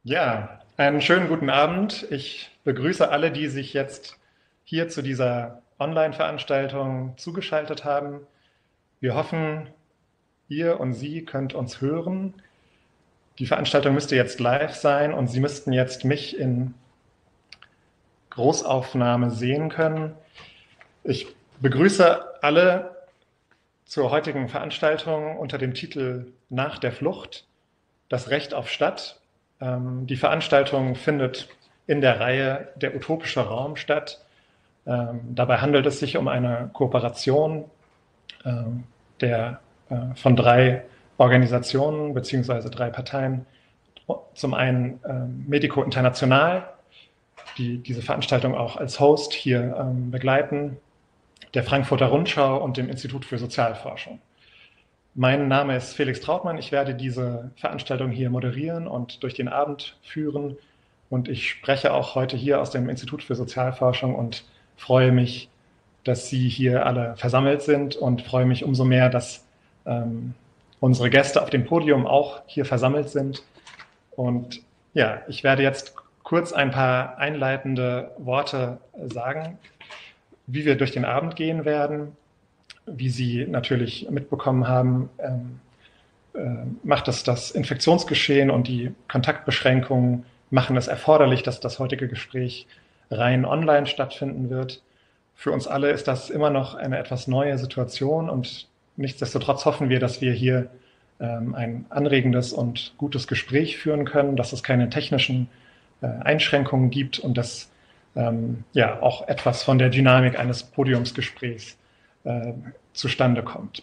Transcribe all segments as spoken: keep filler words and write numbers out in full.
Ja, einen schönen guten Abend. Ich begrüße alle, die sich jetzt hier zu dieser Online-Veranstaltung zugeschaltet haben. Wir hoffen, ihr und Sie könnt uns hören. Die Veranstaltung müsste jetzt live sein und Sie müssten jetzt mich in Großaufnahme sehen können. Ich begrüße alle zur heutigen Veranstaltung unter dem Titel Nach der Flucht, das Recht auf Stadt. Die Veranstaltung findet in der Reihe Der utopische Raum statt. Dabei handelt es sich um eine Kooperation der, von drei Organisationen bzw. drei Parteien. Zum einen Medico International, die diese Veranstaltung auch als Host hier begleiten, der Frankfurter Rundschau und dem Institut für Sozialforschung. Mein Name ist Felix Trautmann. Ich werde diese Veranstaltung hier moderieren und durch den Abend führen. Und ich spreche auch heute hier aus dem Institut für Sozialforschung und freue mich, dass Sie hier alle versammelt sind und freue mich umso mehr, dass ähm, unsere Gäste auf dem Podium auch hier versammelt sind. Und ja, ich werde jetzt kurz ein paar einleitende Worte sagen, wie wir durch den Abend gehen werden. Wie Sie natürlich mitbekommen haben, ähm, äh, macht es das Infektionsgeschehen und die Kontaktbeschränkungen machen es erforderlich, dass das heutige Gespräch rein online stattfinden wird. Für uns alle ist das immer noch eine etwas neue Situation und nichtsdestotrotz hoffen wir, dass wir hier ähm, ein anregendes und gutes Gespräch führen können, dass es keine technischen äh, Einschränkungen gibt und dass ähm, ja auch etwas von der Dynamik eines Podiumsgesprächs Äh, zustande kommt.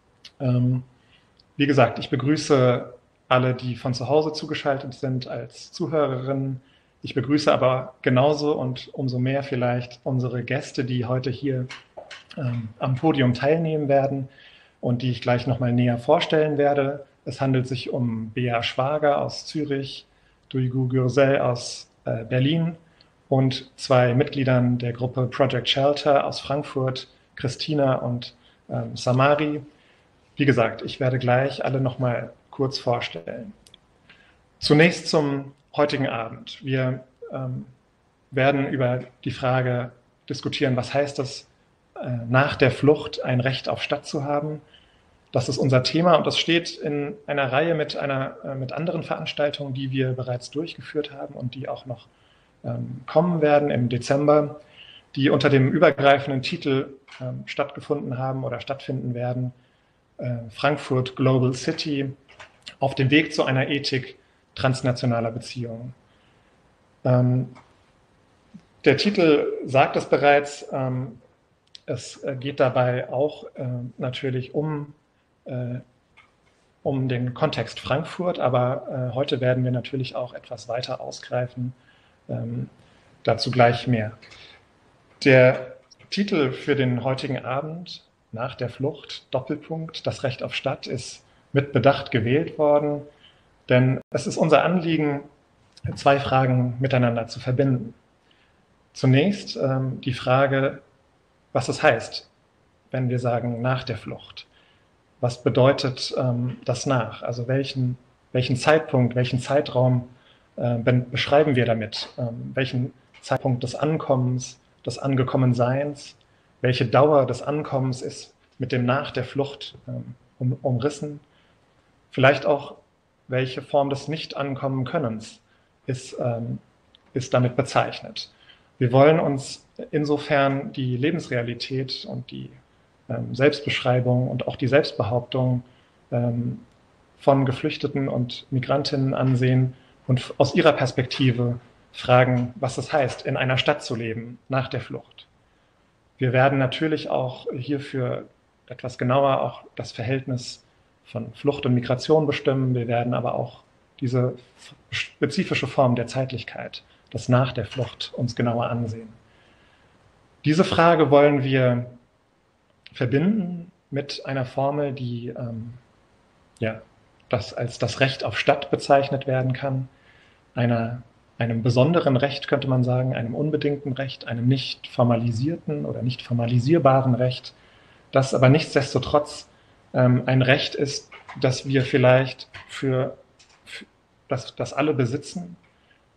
Ähm, wie gesagt, ich begrüße alle, die von zu Hause zugeschaltet sind als Zuhörerinnen. Ich begrüße aber genauso und umso mehr vielleicht unsere Gäste, die heute hier ähm, am Podium teilnehmen werden und die ich gleich nochmal näher vorstellen werde. Es handelt sich um Bea Schwager aus Zürich, Duygu Gürsel aus äh, Berlin und zwei Mitgliedern der Gruppe Project Shelter aus Frankfurt, Christina und ähm, Samari. Wie gesagt, ich werde gleich alle noch mal kurz vorstellen. Zunächst zum heutigen Abend. Wir ähm, werden über die Frage diskutieren, was heißt es, äh, nach der Flucht ein Recht auf Stadt zu haben. Das ist unser Thema und das steht in einer Reihe mit, einer, äh, mit anderen Veranstaltungen, die wir bereits durchgeführt haben und die auch noch ähm, kommen werden im Dezember, die unter dem übergreifenden Titel äh, stattgefunden haben oder stattfinden werden, äh, Frankfurt Global City, auf dem Weg zu einer Ethik transnationaler Beziehungen. Ähm, der Titel sagt es bereits, ähm, es geht dabei auch äh, natürlich um, äh, um den Kontext Frankfurt, aber äh, heute werden wir natürlich auch etwas weiter ausgreifen, ähm, dazu gleich mehr. Der Titel für den heutigen Abend, Nach der Flucht, Doppelpunkt, das Recht auf Stadt, ist mit Bedacht gewählt worden, denn es ist unser Anliegen, zwei Fragen miteinander zu verbinden. Zunächst ähm, die Frage, was es heißt, wenn wir sagen nach der Flucht. Was bedeutet ähm, das nach? Also welchen, welchen Zeitpunkt, welchen Zeitraum äh, beschreiben wir damit? Ähm, welchen Zeitpunkt des Ankommens, des Angekommenseins, welche Dauer des Ankommens ist mit dem Nach der Flucht ähm, um, umrissen. Vielleicht auch, welche Form des Nicht-Ankommen-Könnens ist, ähm, ist damit bezeichnet. Wir wollen uns insofern die Lebensrealität und die ähm, Selbstbeschreibung und auch die Selbstbehauptung ähm, von Geflüchteten und Migrantinnen ansehen und aus ihrer Perspektive fragen, was es heißt, in einer Stadt zu leben nach der Flucht. Wir werden natürlich auch hierfür etwas genauer auch das Verhältnis von Flucht und Migration bestimmen. Wir werden aber auch diese spezifische Form der Zeitlichkeit, das nach der Flucht, uns genauer ansehen. Diese Frage wollen wir verbinden mit einer Formel, die ähm, ja, das als das Recht auf Stadt bezeichnet werden kann, einer einem besonderen Recht, könnte man sagen, einem unbedingten Recht, einem nicht formalisierten oder nicht formalisierbaren Recht, das aber nichtsdestotrotz ähm, ein Recht ist, das wir vielleicht für, für das, das alle besitzen,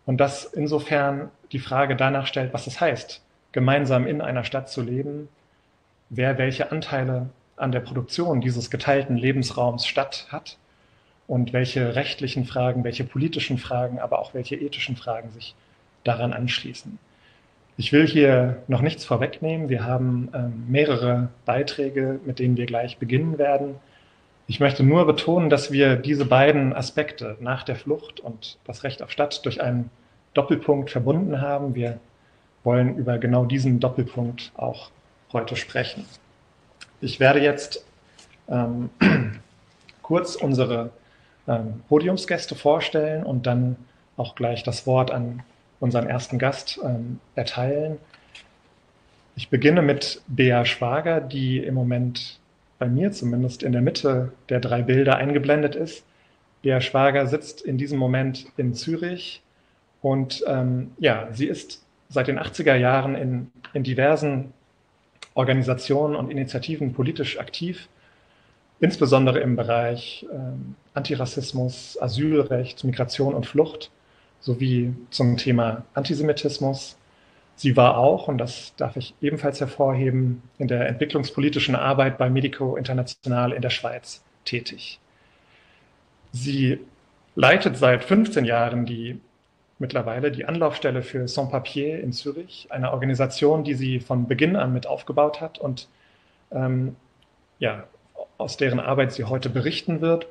Und das insofern die Frage danach stellt, was es heißt, gemeinsam in einer Stadt zu leben, wer welche Anteile an der Produktion dieses geteilten Lebensraums Stadt hat und welche rechtlichen Fragen, welche politischen Fragen, aber auch welche ethischen Fragen sich daran anschließen. Ich will hier noch nichts vorwegnehmen. Wir haben ähm, mehrere Beiträge, mit denen wir gleich beginnen werden. Ich möchte nur betonen, dass wir diese beiden Aspekte nach der Flucht und das Recht auf Stadt durch einen Doppelpunkt verbunden haben. Wir wollen über genau diesen Doppelpunkt auch heute sprechen. Ich werde jetzt ähm, kurz unsere ähm, Podiumsgäste vorstellen und dann auch gleich das Wort an unseren ersten Gast ähm, erteilen. Ich beginne mit Bea Schwager, die im Moment bei mir zumindest in der Mitte der drei Bilder eingeblendet ist. Bea Schwager sitzt in diesem Moment in Zürich und ähm, ja, sie ist seit den achtziger Jahren in, in diversen Organisationen und Initiativen politisch aktiv, insbesondere im Bereich ähm, Antirassismus, Asylrecht, Migration und Flucht, sowie zum Thema Antisemitismus. Sie war auch, und das darf ich ebenfalls hervorheben, in der entwicklungspolitischen Arbeit bei Medico International in der Schweiz tätig. Sie leitet seit fünfzehn Jahren die mittlerweile die Anlaufstelle für Sans-Papiers in Zürich, eine Organisation, die sie von Beginn an mit aufgebaut hat und ähm, ja, aus deren Arbeit sie heute berichten wird.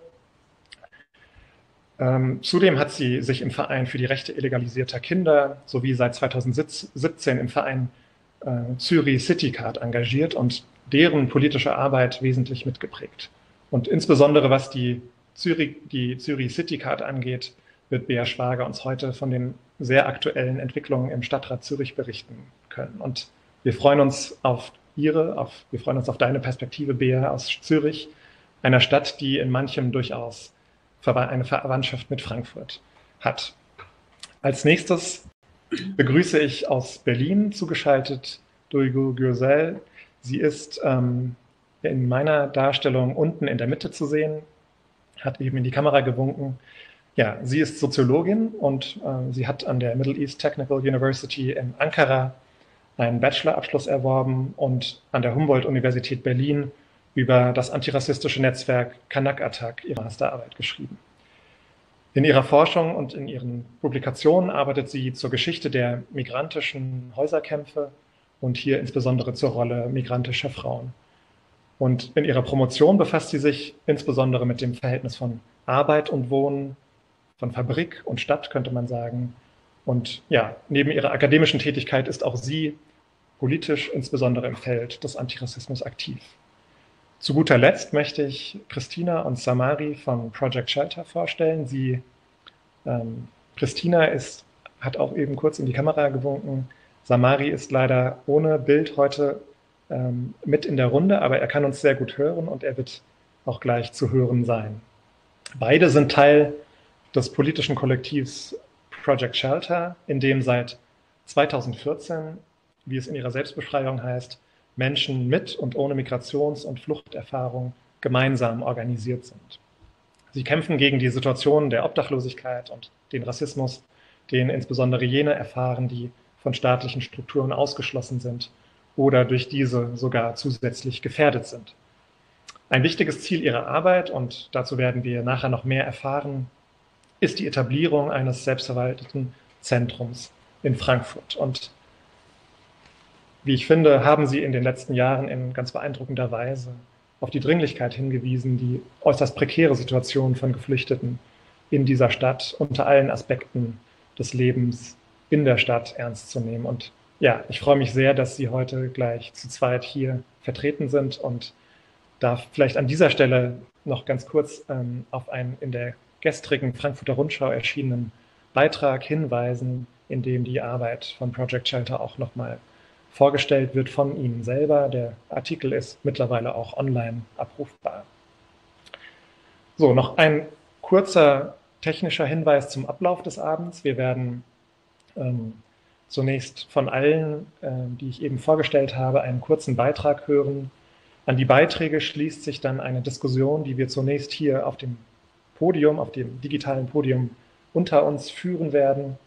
Ähm, zudem hat sie sich im Verein für die Rechte illegalisierter Kinder sowie seit zweitausendsiebzehn im Verein äh, Zürich City Card engagiert und deren politische Arbeit wesentlich mitgeprägt. Und insbesondere was die Zürich, die Zürich City Card angeht, wird Bea Schwager uns heute von den sehr aktuellen Entwicklungen im Stadtrat Zürich berichten können. Und wir freuen uns auf Ihre, auf, wir freuen uns auf deine Perspektive, Bea, aus Zürich, einer Stadt, die in manchem durchaus eine Verwandtschaft mit Frankfurt hat. Als nächstes begrüße ich aus Berlin zugeschaltet Duygu Gürsel. Sie ist ähm, in meiner Darstellung unten in der Mitte zu sehen, hat eben in die Kamera gewunken. Ja, sie ist Soziologin und äh, sie hat an der Middle East Technical University in Ankara einen Bachelorabschluss erworben und an der Humboldt-Universität Berlin über das antirassistische Netzwerk Kanak Attack ihre Masterarbeit geschrieben. In ihrer Forschung und in ihren Publikationen arbeitet sie zur Geschichte der migrantischen Häuserkämpfe und hier insbesondere zur Rolle migrantischer Frauen. Und in ihrer Promotion befasst sie sich insbesondere mit dem Verhältnis von Arbeit und Wohnen, von Fabrik und Stadt, könnte man sagen. Und ja, neben ihrer akademischen Tätigkeit ist auch sie politisch, insbesondere im Feld des Antirassismus, aktiv. Zu guter Letzt möchte ich Christina und Samari von Project Shelter vorstellen. Sie, ähm, Christina ist, hat auch eben kurz in die Kamera gewunken. Samari ist leider ohne Bild heute ähm, mit in der Runde, aber er kann uns sehr gut hören und er wird auch gleich zu hören sein. Beide sind Teil des politischen Kollektivs Project Shelter, in dem seit zweitausendvierzehn, wie es in ihrer Selbstbeschreibung heißt, Menschen mit und ohne Migrations- und Fluchterfahrung gemeinsam organisiert sind. Sie kämpfen gegen die Situation der Obdachlosigkeit und den Rassismus, den insbesondere jene erfahren, die von staatlichen Strukturen ausgeschlossen sind oder durch diese sogar zusätzlich gefährdet sind. Ein wichtiges Ziel ihrer Arbeit, und dazu werden wir nachher noch mehr erfahren, ist die Etablierung eines selbstverwalteten Zentrums in Frankfurt. Und wie ich finde, haben Sie in den letzten Jahren in ganz beeindruckender Weise auf die Dringlichkeit hingewiesen, die äußerst prekäre Situation von Geflüchteten in dieser Stadt unter allen Aspekten des Lebens in der Stadt ernst zu nehmen. Und ja, ich freue mich sehr, dass Sie heute gleich zu zweit hier vertreten sind und darf vielleicht an dieser Stelle noch ganz kurz ähm, auf einen in der gestrigen Frankfurter Rundschau erschienenen Beitrag hinweisen, in dem die Arbeit von Project Shelter auch nochmal vorgestellt wird von Ihnen selber. Der Artikel ist mittlerweile auch online abrufbar. So, noch ein kurzer technischer Hinweis zum Ablauf des Abends. Wir werden ähm, zunächst von allen, äh, die ich eben vorgestellt habe, einen kurzen Beitrag hören. An die Beiträge schließt sich dann eine Diskussion, die wir zunächst hier auf dem Podium, auf dem digitalen Podium unter uns führen werden.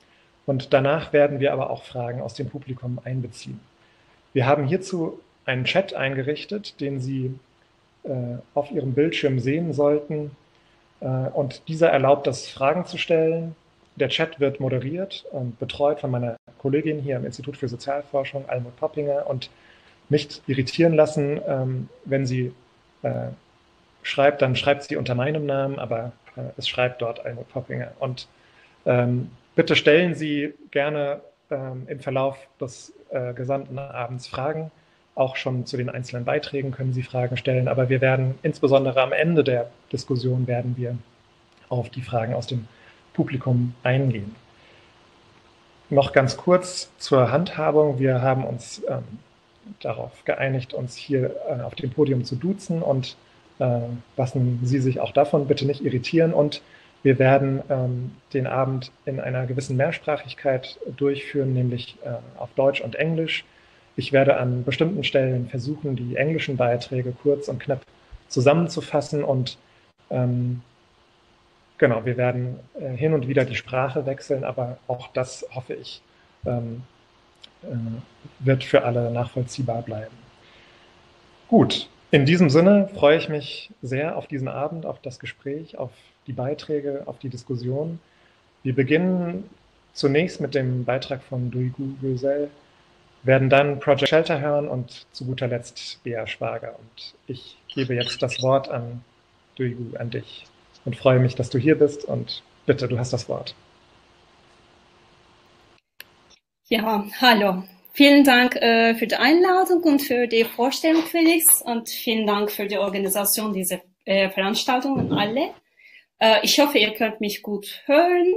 Und danach werden wir aber auch Fragen aus dem Publikum einbeziehen. Wir haben hierzu einen Chat eingerichtet, den Sie äh, auf Ihrem Bildschirm sehen sollten. Äh, und dieser erlaubt es, Fragen zu stellen. Der Chat wird moderiert und betreut von meiner Kollegin hier am Institut für Sozialforschung, Almut Poppinger, und nicht irritieren lassen, ähm, wenn sie äh, schreibt, dann schreibt sie unter meinem Namen, aber äh, es schreibt dort Almut Poppinger. Und ähm, bitte stellen Sie gerne ähm, im Verlauf des äh, gesamten Abends Fragen. Auch schon zu den einzelnen Beiträgen können Sie Fragen stellen, aber wir werden insbesondere am Ende der Diskussion werden wir auf die Fragen aus dem Publikum eingehen. Noch ganz kurz zur Handhabung. Wir haben uns ähm, darauf geeinigt, uns hier äh, auf dem Podium zu duzen, und äh, lassen Sie sich auch davon bitte nicht irritieren. Und wir werden ähm, den Abend in einer gewissen Mehrsprachigkeit durchführen, nämlich äh, auf Deutsch und Englisch. Ich werde an bestimmten Stellen versuchen, die englischen Beiträge kurz und knapp zusammenzufassen, und ähm, genau, wir werden äh, hin und wieder die Sprache wechseln, aber auch das, hoffe ich, ähm, äh, wird für alle nachvollziehbar bleiben. Gut, in diesem Sinne freue ich mich sehr auf diesen Abend, auf das Gespräch, auf die Beiträge, auf die Diskussion. Wir beginnen zunächst mit dem Beitrag von Duigu Gösel, werden dann Project Shelter hören und zu guter Letzt Bea Schwager. Und ich gebe jetzt das Wort an Duigu, an dich, und freue mich, dass du hier bist, und bitte, du hast das Wort. Ja, hallo. Vielen Dank äh, für die Einladung und für die Vorstellung, Felix, und vielen Dank für die Organisation dieser äh, Veranstaltung an alle. Äh, ich hoffe, ihr könnt mich gut hören.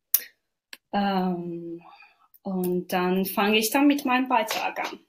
Ähm, und dann fange ich dann mit meinem Beitrag an.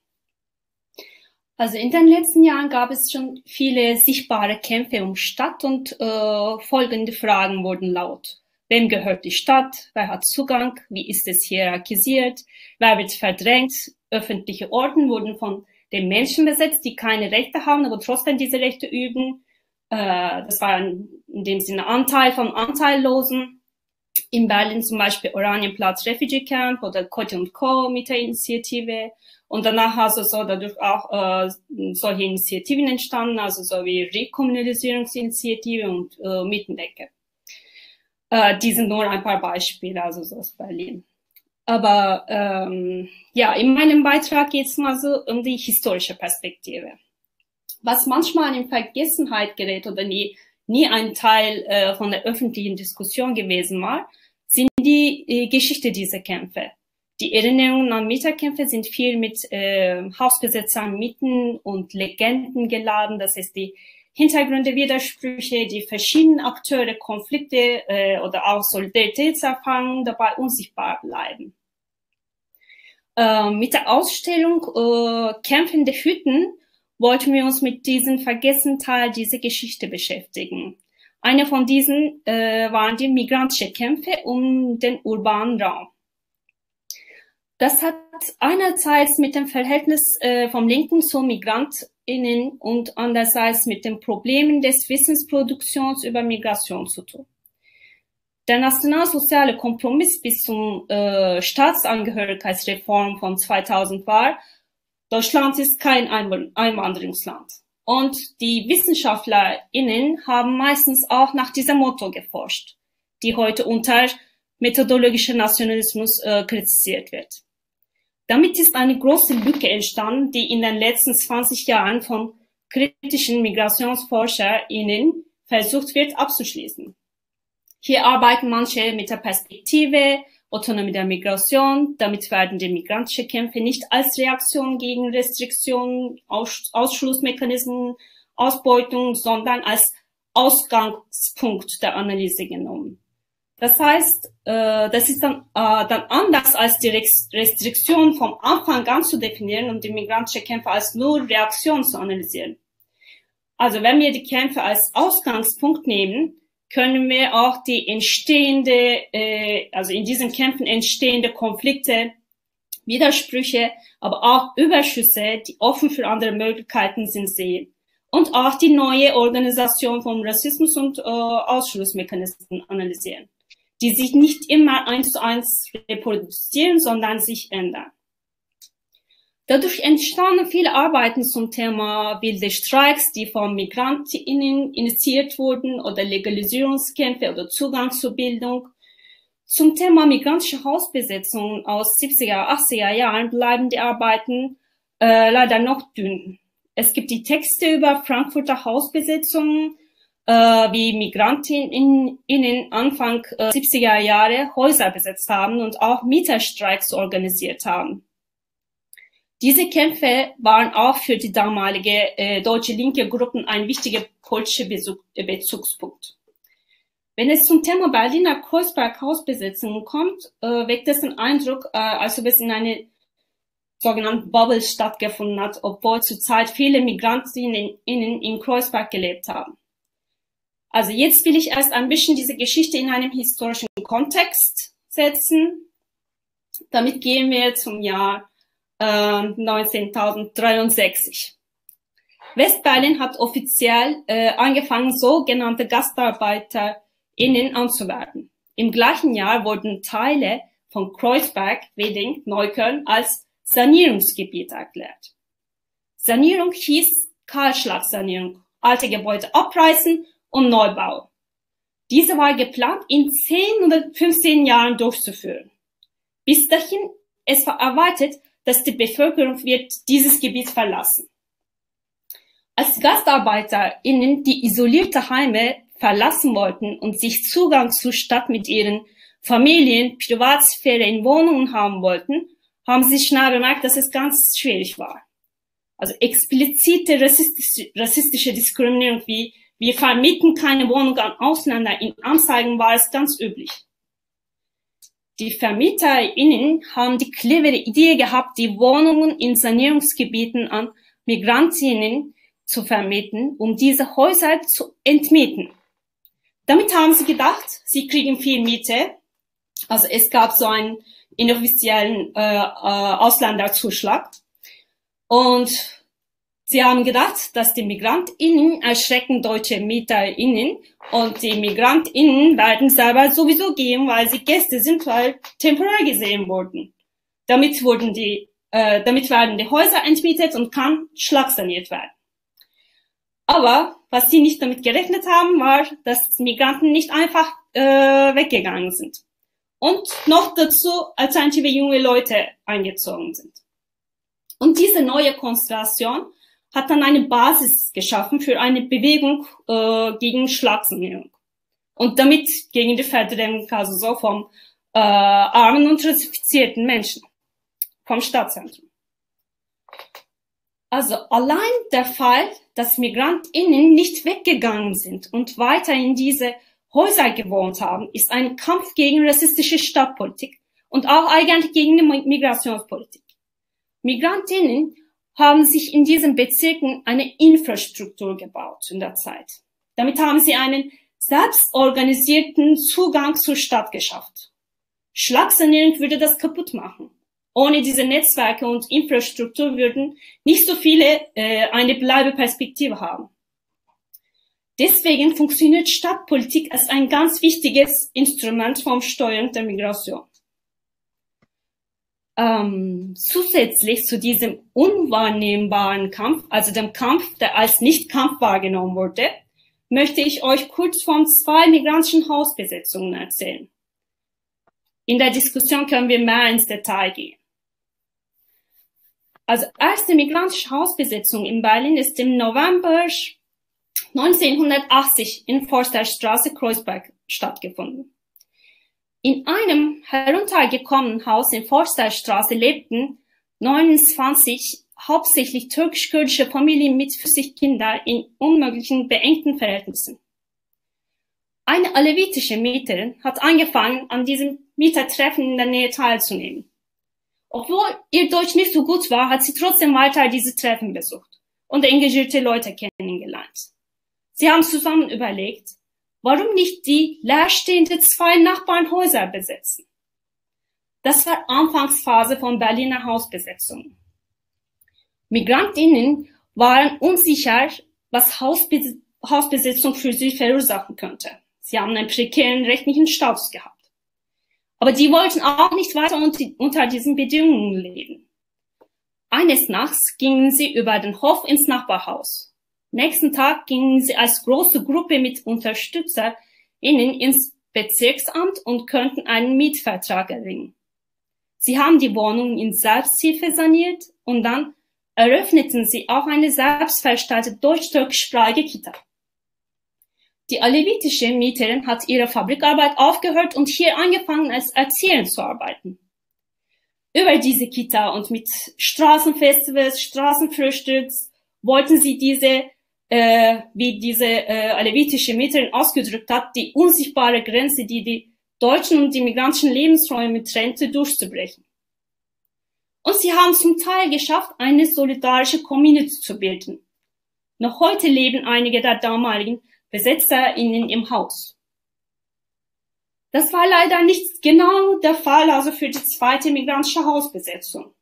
Also in den letzten Jahren gab es schon viele sichtbare Kämpfe um Stadt, und äh, folgende Fragen wurden laut. Wem gehört die Stadt? Wer hat Zugang? Wie ist es hierarchisiert? Wer wird verdrängt? Öffentliche Orte wurden von den Menschen besetzt, die keine Rechte haben, aber trotzdem diese Rechte üben. Äh, das war in dem Sinne Anteil von Anteillosen. In Berlin zum Beispiel Oranienplatz Refugee Camp oder Kotti und Co. mit der Initiative. Und danach also so dadurch auch äh, solche Initiativen entstanden, also so wie Rekommunalisierungsinitiative und äh, Mietendecke. Äh, die sind nur ein paar Beispiele, also so aus Berlin. Aber ähm, ja, in meinem Beitrag geht es mal so um die historische Perspektive. Was manchmal in Vergessenheit gerät oder nie, nie ein Teil äh, von der öffentlichen Diskussion gewesen war, sind die äh, Geschichte dieser Kämpfe. Die Erinnerungen an Mieterkämpfe sind viel mit äh, Hausbesetzern, Mieten und Legenden geladen. Das heißt, die Hintergründe, Widersprüche, die verschiedenen Akteure, Konflikte äh, oder auch Solidaritätserfahrungen dabei unsichtbar bleiben. Äh, mit der Ausstellung äh, Kämpfende Hütten wollten wir uns mit diesem vergessenen Teil dieser Geschichte beschäftigen. Eine von diesen äh, waren die migrantischen Kämpfe um den urbanen Raum. Das hat einerseits mit dem Verhältnis äh, vom Linken zu MigrantInnen und andererseits mit den Problemen des Wissensproduktions über Migration zu tun. Der nationalsoziale Kompromiss bis zum äh, Staatsangehörigkeitsreform von zweitausend war, Deutschland ist kein Einwanderungsland. Und die WissenschaftlerInnen haben meistens auch nach diesem Motto geforscht, die heute unter methodologischer Nationalismus äh, kritisiert wird. Damit ist eine große Lücke entstanden, die in den letzten zwanzig Jahren von kritischen MigrationsforscherInnen versucht wird abzuschließen. Hier arbeiten manche mit der Perspektive Autonomie der Migration. Damit werden die migrantischen Kämpfe nicht als Reaktion gegen Restriktionen, Aus Ausschlussmechanismen, Ausbeutung, sondern als Ausgangspunkt der Analyse genommen. Das heißt, äh, das ist dann, äh, dann anders als die Restriktion vom Anfang an zu definieren und die migrantischen Kämpfe als nur Reaktion zu analysieren. Also wenn wir die Kämpfe als Ausgangspunkt nehmen, können wir auch die entstehende, äh, also in diesen Kämpfen entstehende Konflikte, Widersprüche, aber auch Überschüsse, die offen für andere Möglichkeiten sind, sehen. Und auch die neue Organisation von Rassismus und äh, Ausschlussmechanismen analysieren. die sich nicht immer eins zu eins reproduzieren, sondern sich ändern. Dadurch entstanden viele Arbeiten zum Thema wilde Streiks, die von MigrantInnen initiiert wurden, oder Legalisierungskämpfe oder Zugang zur Bildung. Zum Thema migrantische Hausbesetzung aus siebziger, achtziger Jahren bleiben die Arbeiten äh, leider noch dünn. Es gibt die Texte über Frankfurter Hausbesetzungen, äh, wie MigrantInnen Anfang äh, siebziger Jahre Häuser besetzt haben und auch Mieterstreiks organisiert haben. Diese Kämpfe waren auch für die damalige äh, deutsche linke Gruppen ein wichtiger politischer Bezug, äh, Bezugspunkt. Wenn es zum Thema Berliner Kreuzberg-Hausbesetzung kommt, äh, weckt es den Eindruck, äh, als ob es in einer sogenannten Bubble stattgefunden hat, obwohl zurzeit viele Migrantinnen in Kreuzberg gelebt haben. Also jetzt will ich erst ein bisschen diese Geschichte in einem historischen Kontext setzen. Damit gehen wir zum Jahr äh, neunzehnhundertdreiundsechzig. Westberlin hat offiziell äh, angefangen, sogenannte GastarbeiterInnen anzuwerben. Im gleichen Jahr wurden Teile von Kreuzberg, Wedding, Neukölln als Sanierungsgebiet erklärt. Sanierung hieß Kahlschlagsanierung, alte Gebäude abreißen und Neubau. Diese war geplant, in zehn oder fünfzehn Jahren durchzuführen. Bis dahin, es war erwartet, dass die Bevölkerung wird dieses Gebiet verlassen. Als GastarbeiterInnen die isolierte Heime verlassen wollten und sich Zugang zur Stadt mit ihren Familien, Privatsphäre in Wohnungen haben wollten, haben sie schnell bemerkt, dass es ganz schwierig war. Also explizite rassistische, rassistische Diskriminierung wie wir vermieten keine Wohnung an Ausländer in Anzeigen war es ganz üblich. Die VermieterInnen haben die clevere Idee gehabt, die Wohnungen in Sanierungsgebieten an Migrantinnen zu vermieten, um diese Häuser zu entmieten. Damit haben sie gedacht, sie kriegen viel Miete. Also es gab so einen inoffiziellen äh, äh, Ausländerzuschlag. Und sie haben gedacht, dass die MigrantInnen erschrecken deutsche MieterInnen und die MigrantInnen werden selber sowieso gehen, weil sie Gäste sind, weil temporär gesehen wurden. Damit wurden die, äh, damit werden die Häuser entmietet und kann schlagsaniert werden. Aber was sie nicht damit gerechnet haben, war, dass Migranten nicht einfach äh, weggegangen sind und noch dazu alternative junge Leute eingezogen sind. Und diese neue Konstellation hat dann eine Basis geschaffen für eine Bewegung äh, gegen Schlagsanierung und damit gegen die Verdrängung, also so vom äh, armen und rassifizierten Menschen vom Stadtzentrum. Also allein der Fall, dass MigrantInnen nicht weggegangen sind und weiter in diese Häuser gewohnt haben, ist ein Kampf gegen rassistische Stadtpolitik und auch eigentlich gegen die Migrationspolitik. MigrantInnen haben sich in diesen Bezirken eine Infrastruktur gebaut in der Zeit. Damit haben sie einen selbstorganisierten Zugang zur Stadt geschafft. Schlagsanierung würde das kaputt machen. Ohne diese Netzwerke und Infrastruktur würden nicht so viele äh, eine Bleibeperspektive haben. Deswegen funktioniert Stadtpolitik als ein ganz wichtiges Instrument vom Steuern der Migration. Ähm, zusätzlich zu diesem unwahrnehmbaren Kampf, also dem Kampf, der als Nicht-Kampf wahrgenommen wurde, möchte ich euch kurz von zwei migrantischen Hausbesetzungen erzählen. In der Diskussion können wir mehr ins Detail gehen. Also erste migrantische Hausbesetzung in Berlin ist im November neunzehnhundertachtzig in Forsterstraße, Kreuzberg stattgefunden. In einem heruntergekommenen Haus in Forsterstraße lebten neunundzwanzig hauptsächlich türkisch-kurdische Familien mit vierzig Kindern in unmöglichen, beengten Verhältnissen. Eine alevitische Mieterin hat angefangen, an diesem Mietertreffen in der Nähe teilzunehmen. Obwohl ihr Deutsch nicht so gut war, hat sie trotzdem weiter diese Treffen besucht und engagierte Leute kennengelernt. Sie haben zusammen überlegt, warum nicht die leerstehenden zwei Nachbarnhäuser besetzen. Das war Anfangsphase von Berliner Hausbesetzungen. MigrantInnen waren unsicher, was Hausbe- Hausbesetzung für sie verursachen könnte. Sie haben einen prekären rechtlichen Status gehabt. Aber die wollten auch nicht weiter unter diesen Bedingungen leben. Eines Nachts gingen sie über den Hof ins Nachbarhaus. Nächsten Tag gingen sie als große Gruppe mit UnterstützerInnen ins Bezirksamt und könnten einen Mietvertrag erringen. Sie haben die Wohnungen in Selbsthilfe saniert und dann eröffneten sie auch eine selbstverstellte deutsch-türkischsprachige Kita. Die alevitische Mieterin hat ihre Fabrikarbeit aufgehört und hier angefangen, als Erzieherin zu arbeiten. Über diese Kita und mit Straßenfestivals, Straßenfrühstücks wollten sie diese, äh, wie diese äh, alevitische Mieterin ausgedrückt hat, die unsichtbare Grenze, die die deutschen und die migrantischen Lebensräume trennte, durchzubrechen. Und sie haben zum Teil geschafft, eine solidarische Community zu bilden. Noch heute leben einige der damaligen BesetzerInnen im Haus. Das war leider nicht genau der Fall, also für die zweite migrantische Hausbesetzung.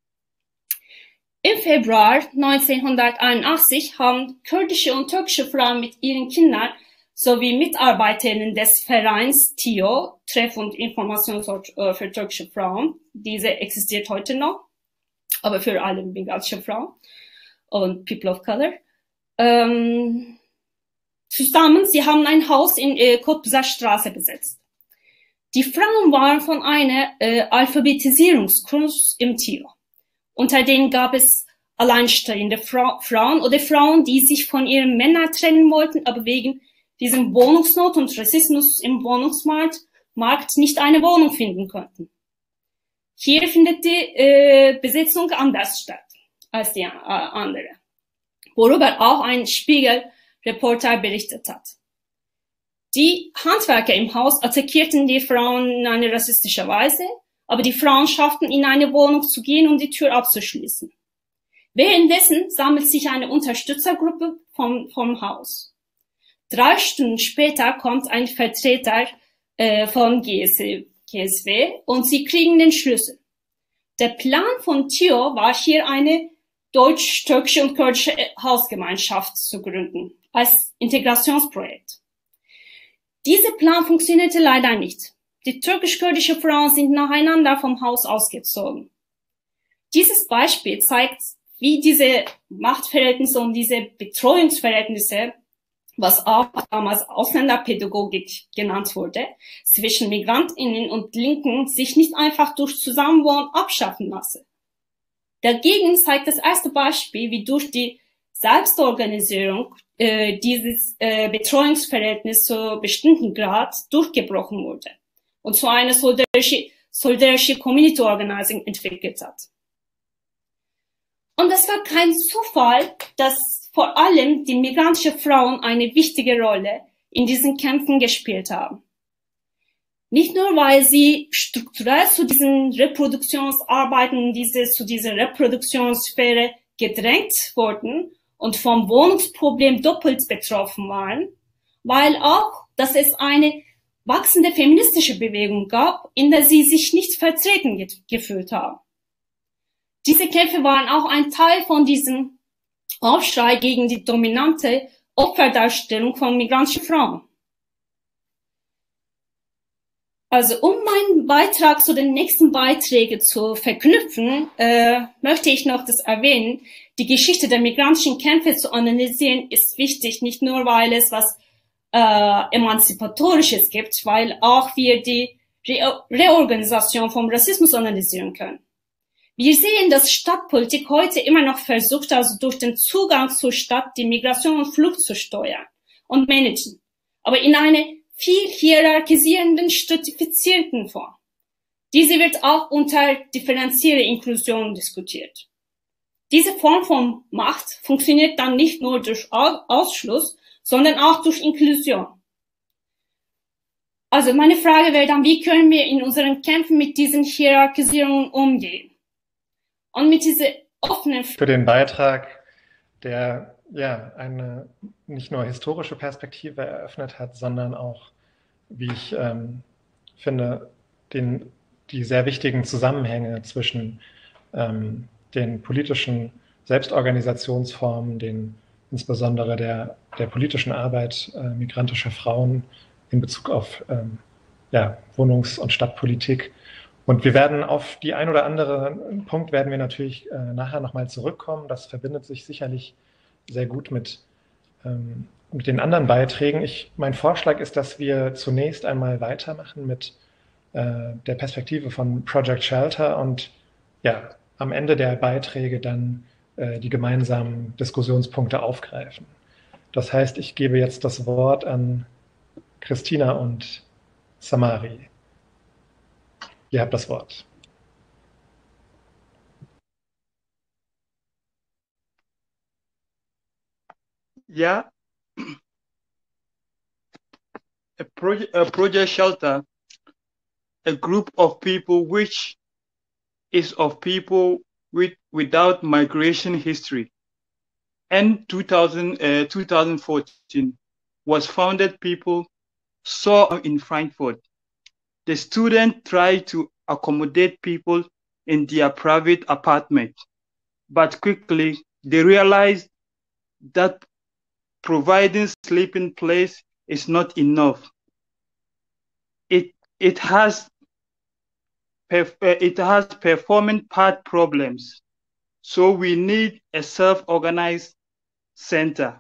Im Februar neunzehnhunderteinundachtzig haben kurdische und türkische Frauen mit ihren Kindern sowie Mitarbeiterinnen des Vereins T I O, Treff- und Informationsort für türkische Frauen, diese existiert heute noch, aber für alle migrantische Frauen und People of Color, ähm, zusammen, sie haben ein Haus in äh, Cottbuser Straße besetzt. Die Frauen waren von einer äh, Alphabetisierungskurs im T I O. Unter denen gab es alleinstehende Fra Frauen oder Frauen, die sich von ihren Männern trennen wollten, aber wegen diesem Wohnungsnot und Rassismus im Wohnungsmarkt Markt nicht eine Wohnung finden konnten. Hier findet die äh, Besetzung anders statt als die äh, andere, worüber auch ein Spiegel-Reporter berichtet hat. Die Handwerker im Haus attackierten die Frauen in einer rassistischen Weise, aber die Frauen schafften, in eine Wohnung zu gehen und die Tür abzuschließen. Währenddessen sammelt sich eine Unterstützergruppe vom, vom Haus. Drei Stunden später kommt ein Vertreter äh, von G S W und sie kriegen den Schlüssel. Der Plan von T I O war hier eine deutsch-türkische und kurdische Hausgemeinschaft zu gründen, als Integrationsprojekt. Dieser Plan funktionierte leider nicht. Die türkisch-kurdische Frauen sind nacheinander vom Haus ausgezogen. Dieses Beispiel zeigt, wie diese Machtverhältnisse und diese Betreuungsverhältnisse, was auch damals Ausländerpädagogik genannt wurde, zwischen MigrantInnen und Linken sich nicht einfach durch Zusammenwohnen abschaffen lasse. Dagegen zeigt das erste Beispiel, wie durch die Selbstorganisierung äh, dieses äh, Betreuungsverhältnis zu bestimmten Grad durchgebrochen wurde und zu einer solidarische, solidarische Community Organizing entwickelt hat. Und es war kein Zufall, dass vor allem die migrantischen Frauen eine wichtige Rolle in diesen Kämpfen gespielt haben. Nicht nur, weil sie strukturell zu diesen Reproduktionsarbeiten, diese, zu dieser Reproduktionssphäre gedrängt wurden und vom Wohnungsproblem doppelt betroffen waren, weil auch, dass es eine wachsende feministische Bewegung gab, in der sie sich nicht vertreten ge gefühlt haben. Diese Kämpfe waren auch ein Teil von diesem Aufschrei gegen die dominante Opferdarstellung von migrantischen Frauen. Also um meinen Beitrag zu den nächsten Beiträgen zu verknüpfen, äh, möchte ich noch das erwähnen. Die Geschichte der migrantischen Kämpfe zu analysieren ist wichtig, nicht nur weil es was äh, Emanzipatorisches gibt, weil auch wir die Re Reorganisation vom Rassismus analysieren können. Wir sehen, dass Stadtpolitik heute immer noch versucht, also durch den Zugang zur Stadt die Migration und Flucht zu steuern und managen, aber in eine viel hierarchisierenden, stratifizierten Form. Diese wird auch unter differenzielle Inklusion diskutiert. Diese Form von Macht funktioniert dann nicht nur durch Ausschluss, sondern auch durch Inklusion. Also meine Frage wäre dann, wie können wir in unseren Kämpfen mit diesen Hierarchisierungen umgehen? Und mit dieser offenen... Für den Beitrag, der ja eine nicht nur historische Perspektive eröffnet hat, sondern auch, wie ich ähm, finde, den, die sehr wichtigen Zusammenhänge zwischen ähm, den politischen Selbstorganisationsformen, den, insbesondere der, der politischen Arbeit äh, migrantischer Frauen in Bezug auf ähm, ja, Wohnungs- und Stadtpolitik. Und wir werden auf die ein oder andere Punkt werden wir natürlich äh, nachher nochmal zurückkommen. Das verbindet sich sicherlich sehr gut mit, ähm, mit den anderen Beiträgen. Ich, mein Vorschlag ist, dass wir zunächst einmal weitermachen mit äh, der Perspektive von Project Shelter und ja, am Ende der Beiträge dann äh, die gemeinsamen Diskussionspunkte aufgreifen. Das heißt, ich gebe jetzt das Wort an Christina und Samari. Ihr habt das Wort. Yeah, a, proje a project shelter, a group of people which is of people with without migration history. And two thousand, uh, twenty fourteen was founded people saw in Frankfurt. The student tried to accommodate people in their private apartment, but quickly they realized that providing sleeping place is not enough. It it has perf it has performing part problems, so we need a self-organized center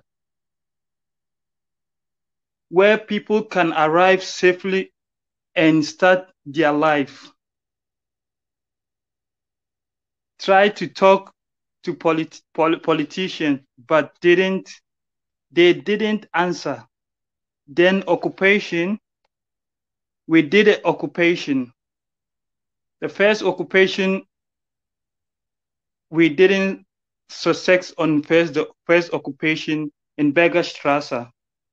where people can arrive safely and start their life. Try to talk to polit pol politicians, but didn't they didn't answer. Then occupation, we did an occupation. The first occupation, we didn't success on first the first occupation in Bergerstrasse.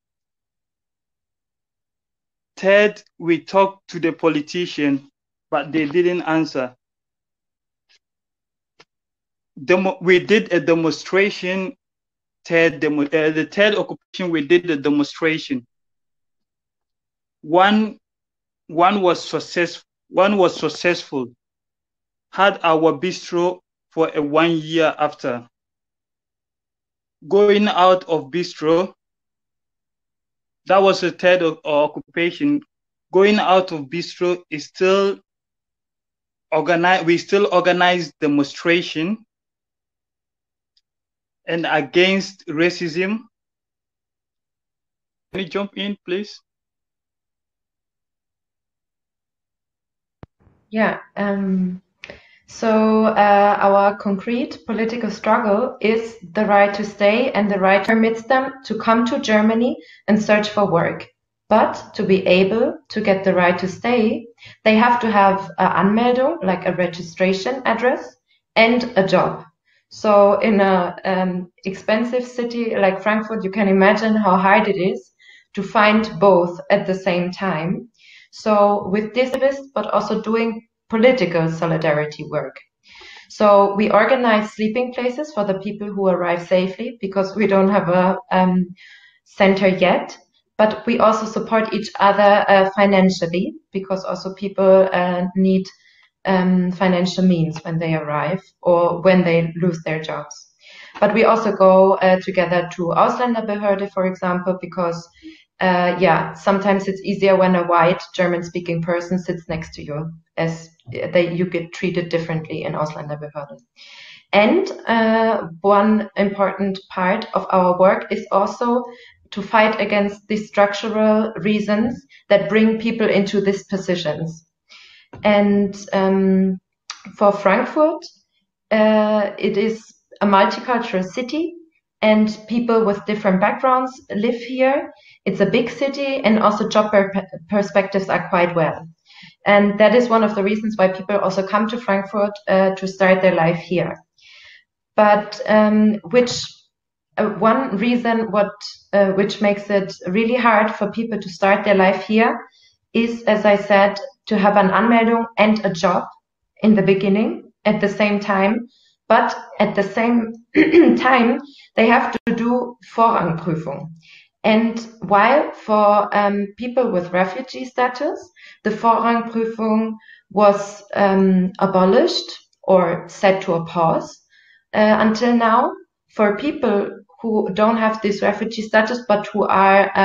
Third, we talked to the politician, but they didn't answer. Demo we did a demonstration. Third, demo uh, the third occupation, we did the demonstration. One, one was success. One was successful. Had our bistro for a one year after. Going out of bistro, that was the third of, uh, occupation. Going out of bistro is still organize. We still organize demonstration and against racism. Can you jump in, please? Yeah. Um, so uh, our concrete political struggle is the right to stay, and the right permits them to come to Germany and search for work. But to be able to get the right to stay, they have to have an Anmeldung, like a registration address, and a job. So in a um, expensive city like Frankfurt, you can imagine how hard it is to find both at the same time. So with this, but also doing political solidarity work. So we organize sleeping places for the people who arrive safely, because we don't have a um, center yet. But we also support each other uh, financially, because also people uh, need um, financial means when they arrive or when they lose their jobs. But we also go uh, together to Ausländerbehörde, for example, because uh, yeah, sometimes it's easier when a white German-speaking person sits next to you, as they you get treated differently in Ausländerbehörde. And uh, one important part of our work is also to fight against the structural reasons that bring people into these positions. And um, for Frankfurt, uh, it is a multicultural city, and people with different backgrounds live here. It's a big city, and also job per perspectives are quite well. And that is one of the reasons why people also come to Frankfurt uh, to start their life here. But um, which uh, one reason what uh, which makes it really hard for people to start their life here is, as I said, to have an Anmeldung and a job in the beginning at the same time. But at the same time, they have to do Vorrangprüfung. And while for um, people with refugee status, the Vorrangprüfung was um, abolished or set to a pause uh, until now, for people who don't have this refugee status but who are um,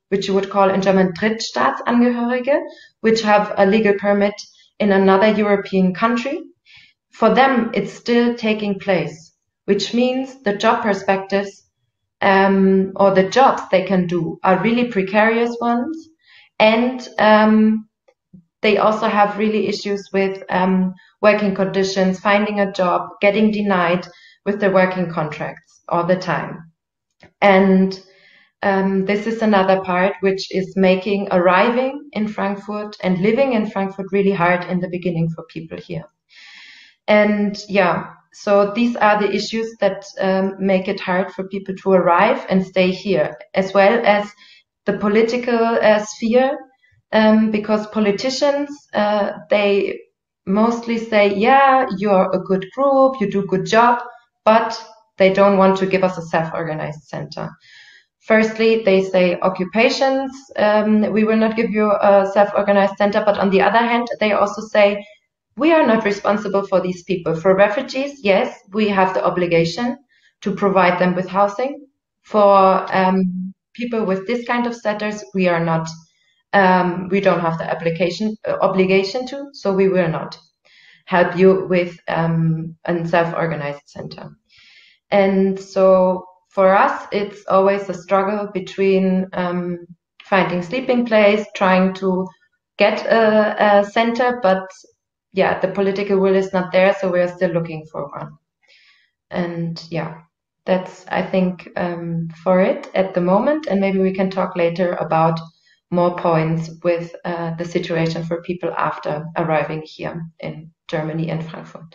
which you would call in German Drittstaatsangehörige, which have a legal permit in another European country. For them, it's still taking place, which means the job perspectives um, or the jobs they can do are really precarious ones. And um, they also have really issues with um, working conditions, finding a job, getting denied with their working contracts all the time. And um, this is another part which is making arriving in Frankfurt and living in Frankfurt really hard in the beginning for people here. And yeah, so these are the issues that um, make it hard for people to arrive and stay here, as well as the political uh, sphere, um, because politicians, uh, they mostly say, yeah, you're a good group, you do a good job, but they don't want to give us a self-organized center. Firstly, they say occupations, um, we will not give you a self-organized center, but on the other hand, they also say, we are not responsible for these people. For refugees, yes, we have the obligation to provide them with housing. For um, people with this kind of status, we are not, um, we don't have the application uh, obligation to, so we will not help you with um, a self-organized center. And so for us, it's always a struggle between um, finding sleeping place, trying to get a, a center, but yeah, the political will is not there, so we are still looking for one. And yeah, that's, I think, um, for it at the moment. And maybe we can talk later about more points with uh, the situation for people after arriving here in Germany and Frankfurt.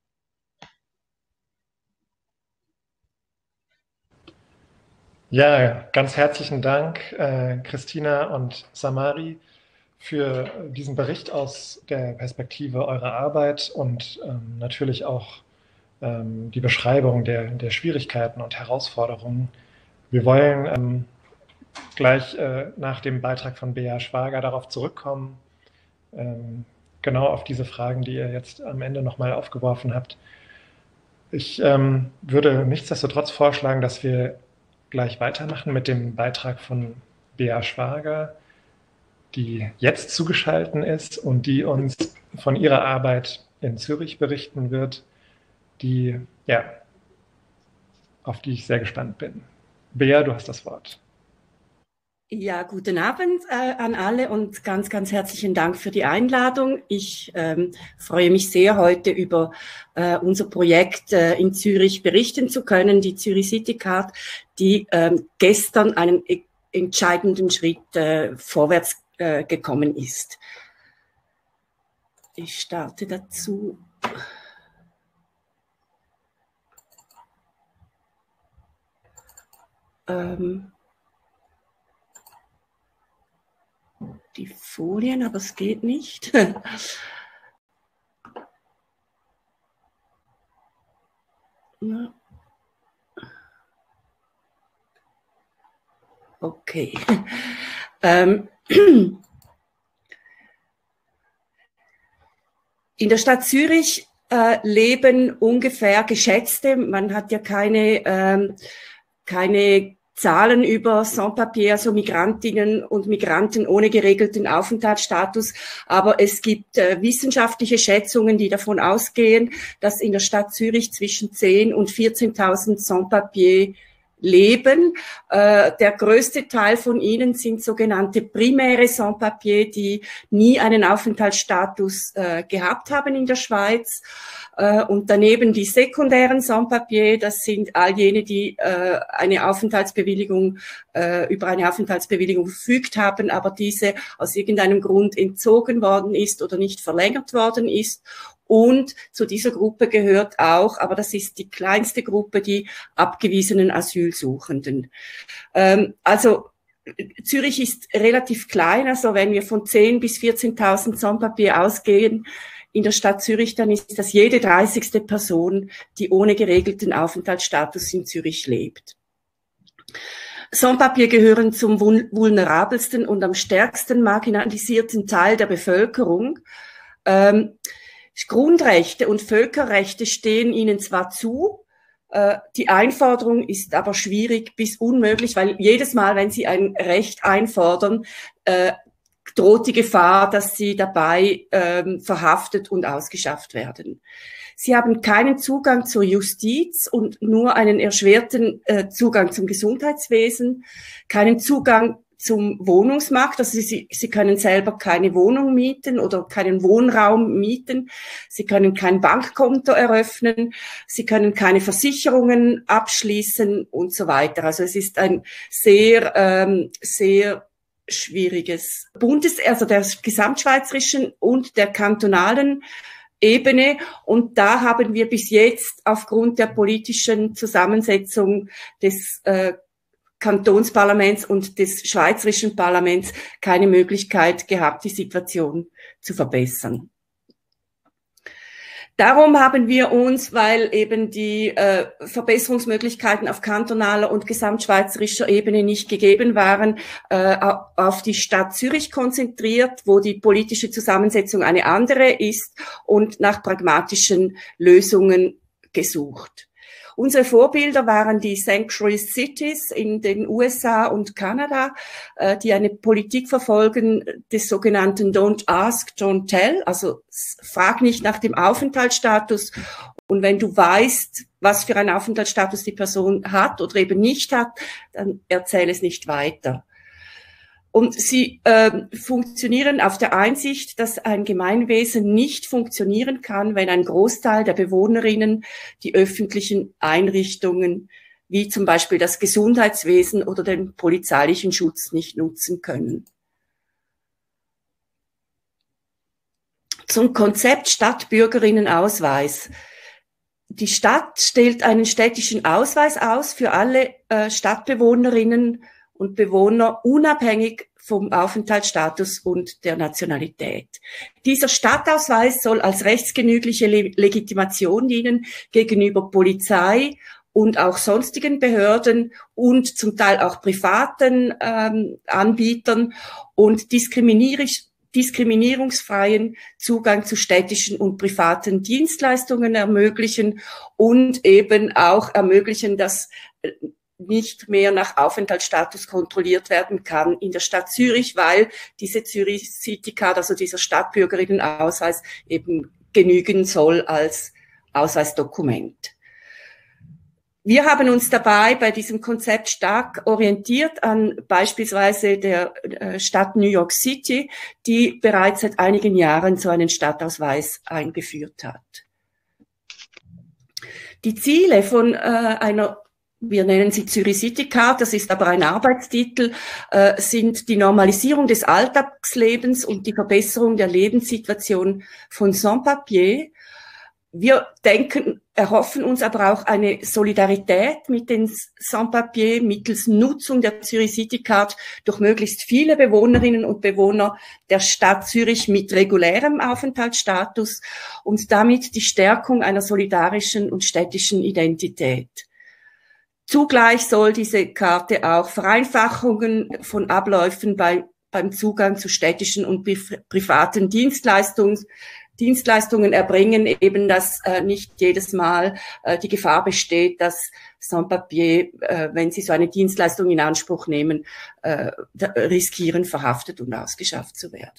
Ja, ganz herzlichen Dank, äh, Christina und Samari, für diesen Bericht aus der Perspektive eurer Arbeit und ähm, natürlich auch ähm, die Beschreibung der, der Schwierigkeiten und Herausforderungen. Wir wollen ähm, gleich äh, nach dem Beitrag von Bea Schwager darauf zurückkommen, ähm, genau auf diese Fragen, die ihr jetzt am Ende nochmal aufgeworfen habt. Ich ähm, würde nichtsdestotrotz vorschlagen, dass wir gleich weitermachen mit dem Beitrag von Bea Schwager, die jetzt zugeschaltet ist und die uns von ihrer Arbeit in Zürich berichten wird, die, ja, auf die ich sehr gespannt bin. Bea, du hast das Wort. Ja, guten Abend äh, an alle und ganz, ganz herzlichen Dank für die Einladung. Ich ähm, freue mich sehr, heute über äh, unser Projekt äh, in Zürich berichten zu können, die Zürich City Card, die ähm, gestern einen e- entscheidenden Schritt äh, vorwärts äh, gekommen ist. Ich starte dazu. Ähm, die Folien, aber es geht nicht. Ja. Okay. Ähm, in der Stadt Zürich äh, leben ungefähr geschätzte, man hat ja keine, ähm, keine Zahlen über Sans-Papier, also Migrantinnen und Migranten ohne geregelten Aufenthaltsstatus. Aber es gibt äh, wissenschaftliche Schätzungen, die davon ausgehen, dass in der Stadt Zürich zwischen zehntausend und vierzehntausend Sans-Papier leben. Äh, der größte Teil von ihnen sind sogenannte primäre Sans-Papier, die nie einen Aufenthaltsstatus äh, gehabt haben in der Schweiz. Äh, und daneben die sekundären Sans-Papier, das sind all jene, die äh, eine Aufenthaltsbewilligung, äh, über eine Aufenthaltsbewilligung verfügt haben, aber diese aus irgendeinem Grund entzogen worden ist oder nicht verlängert worden ist. Und zu dieser Gruppe gehört auch, aber das ist die kleinste Gruppe, die abgewiesenen Asylsuchenden. Ähm, also Zürich ist relativ klein, also wenn wir von zehntausend bis vierzehntausend Sans-Papier ausgehen in der Stadt Zürich, dann ist das jede dreißigste Person, die ohne geregelten Aufenthaltsstatus in Zürich lebt. Sans-Papier gehören zum vulnerabelsten und am stärksten marginalisierten Teil der Bevölkerung. Ähm, Grundrechte und Völkerrechte stehen ihnen zwar zu, Die Einforderung ist aber schwierig bis unmöglich, weil jedes Mal, wenn Sie ein Recht einfordern, droht die Gefahr, dass Sie dabei verhaftet und ausgeschafft werden. Sie haben keinen Zugang zur Justiz und nur einen erschwerten Zugang zum Gesundheitswesen, keinen Zugang zum Wohnungsmarkt, also Sie, Sie können selber keine Wohnung mieten oder keinen Wohnraum mieten. Sie können kein Bankkonto eröffnen. Sie können keine Versicherungen abschließen und so weiter. Also es ist ein sehr, ähm, sehr schwieriges Bundes-, also der gesamtschweizerischen und der kantonalen Ebene. Und da haben wir bis jetzt aufgrund der politischen Zusammensetzung des äh, Kantonsparlaments und des schweizerischen Parlaments keine Möglichkeit gehabt, die Situation zu verbessern. Darum haben wir uns, weil eben die äh, Verbesserungsmöglichkeiten auf kantonaler und gesamtschweizerischer Ebene nicht gegeben waren, äh, auf die Stadt Zürich konzentriert, wo die politische Zusammensetzung eine andere ist, und nach pragmatischen Lösungen gesucht. Unsere Vorbilder waren die Sanctuary Cities in den U S A und Kanada, die eine Politik verfolgen des sogenannten Don't Ask, Don't Tell, also frag nicht nach dem Aufenthaltsstatus, und wenn du weißt, was für einen Aufenthaltsstatus die Person hat oder eben nicht hat, dann erzähl es nicht weiter. Und sie äh, funktionieren auf der Einsicht, dass ein Gemeinwesen nicht funktionieren kann, wenn ein Großteil der Bewohnerinnen die öffentlichen Einrichtungen, wie zum Beispiel das Gesundheitswesen oder den polizeilichen Schutz, nicht nutzen können. Zum Konzept Stadtbürgerinnenausweis. Die Stadt stellt einen städtischen Ausweis aus für alle äh, Stadtbewohnerinnen und Bewohner, unabhängig vom Aufenthaltsstatus und der Nationalität. Dieser Stadtausweis soll als rechtsgenügliche Le- Legitimation dienen gegenüber Polizei und auch sonstigen Behörden und zum Teil auch privaten ähm, Anbietern und diskriminierisch diskriminierungsfreien Zugang zu städtischen und privaten Dienstleistungen ermöglichen und eben auch ermöglichen, dass nicht mehr nach Aufenthaltsstatus kontrolliert werden kann in der Stadt Zürich, weil diese Zürich City Card, also dieser Stadtbürgerinnenausweis, eben genügen soll als Ausweisdokument. Wir haben uns dabei bei diesem Konzept stark orientiert an beispielsweise der Stadt New York City, die bereits seit einigen Jahren so einen Stadtausweis eingeführt hat. Die Ziele von äh, einer, wir nennen sie Zürich City Card, das ist aber ein Arbeitstitel, äh, sind die Normalisierung des Alltagslebens und die Verbesserung der Lebenssituation von Sans-Papiers. Wir denken, erhoffen uns aber auch eine Solidarität mit den Sans-Papiers mittels Nutzung der Zürich City Card durch möglichst viele Bewohnerinnen und Bewohner der Stadt Zürich mit regulärem Aufenthaltsstatus und damit die Stärkung einer solidarischen und städtischen Identität. Zugleich soll diese Karte auch Vereinfachungen von Abläufen bei, beim Zugang zu städtischen und privaten Dienstleistungen Dienstleistungen erbringen, eben dass äh, nicht jedes Mal äh, die Gefahr besteht, dass Sans-Papiers, äh, wenn sie so eine Dienstleistung in Anspruch nehmen, äh, riskieren, verhaftet und ausgeschafft zu werden.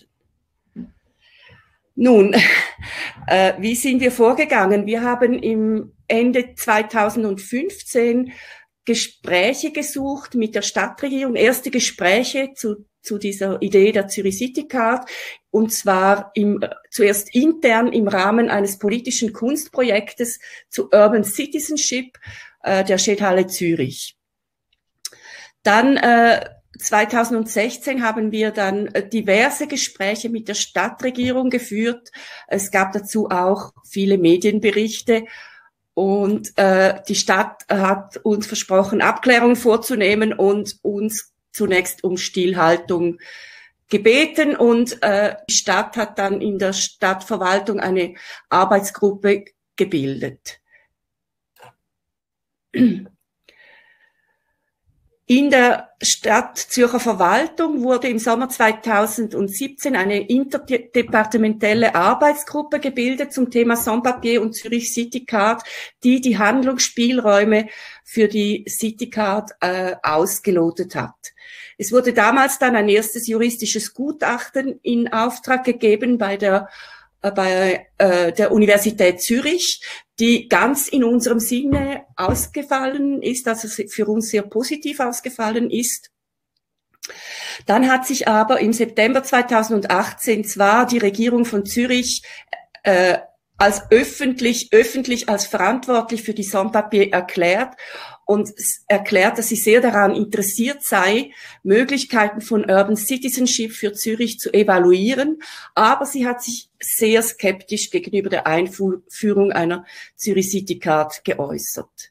Nun, äh, wie sind wir vorgegangen? Wir haben im Ende zweitausendfünfzehn Gespräche gesucht mit der Stadtregierung, erste Gespräche zu zu dieser Idee der Zürich City Card, und zwar im, zuerst intern im Rahmen eines politischen Kunstprojektes zu Urban Citizenship äh, der Stadthalle Zürich. Dann äh, zweitausendsechzehn haben wir dann diverse Gespräche mit der Stadtregierung geführt. Es gab dazu auch viele Medienberichte. Und äh, die Stadt hat uns versprochen, Abklärungen vorzunehmen und uns zunächst um Stillhaltung gebeten, und äh, die Stadt hat dann in der Stadtverwaltung eine Arbeitsgruppe gebildet. In der Stadt Zürcher Verwaltung wurde im Sommer zweitausendsiebzehn eine interdepartementelle Arbeitsgruppe gebildet zum Thema Sans-Papier und Zürich Citycard, die die Handlungsspielräume für die Citycard äh, ausgelotet hat. Es wurde damals dann ein erstes juristisches Gutachten in Auftrag gegeben bei der bei äh, der Universität Zürich, die ganz in unserem Sinne ausgefallen ist, also für uns sehr positiv ausgefallen ist. Dann hat sich aber im September zweitausendachtzehn zwar die Regierung von Zürich äh, als öffentlich, öffentlich als verantwortlich für die Sans-Papier erklärt und erklärt, dass sie sehr daran interessiert sei, Möglichkeiten von Urban Citizenship für Zürich zu evaluieren, aber sie hat sich sehr skeptisch gegenüber der Einführung einer Zürich Citycard geäußert.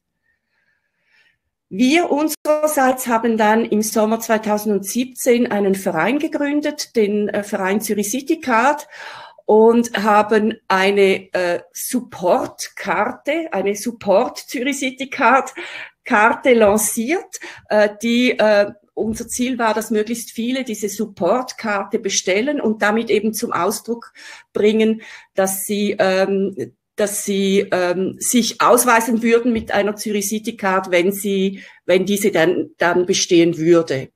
Wir unsererseits haben dann im Sommer zweitausendsiebzehn einen Verein gegründet, den Verein Zürich Citycard, und haben eine äh, Support-Karte, eine Support-Zürich Citycard Karte lanciert, äh, die äh, unser Ziel war, dass möglichst viele diese Support-Karte bestellen und damit eben zum Ausdruck bringen, dass sie ähm, dass sie ähm, sich ausweisen würden mit einer Zürich Citycard, wenn sie, wenn diese dann dann bestehen würde.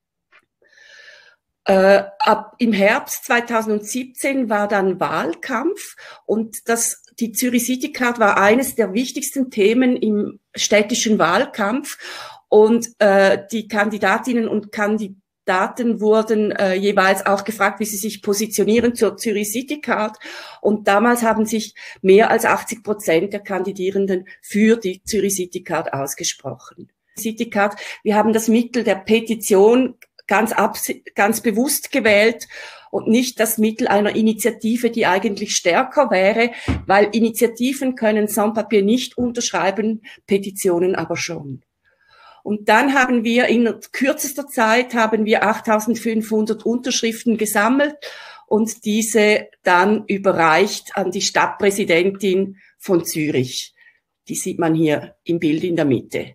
Äh, ab im Herbst zweitausendsiebzehn war dann Wahlkampf und das, die Zürich Citycard war eines der wichtigsten Themen im städtischen Wahlkampf und äh, die Kandidatinnen und Kandidaten wurden äh, jeweils auch gefragt, wie sie sich positionieren zur Zürich Citycard und damals haben sich mehr als achtzig Prozent der Kandidierenden für die Zürich Citycard ausgesprochen. Citycard, wir haben das Mittel der Petition ganz, ganz bewusst gewählt und nicht das Mittel einer Initiative, die eigentlich stärker wäre, weil Initiativen können Sans-Papier nicht unterschreiben, Petitionen aber schon. Und dann haben wir in kürzester Zeit haben wir achttausendfünfhundert Unterschriften gesammelt und diese dann überreicht an die Stadtpräsidentin von Zürich. Die sieht man hier im Bild in der Mitte.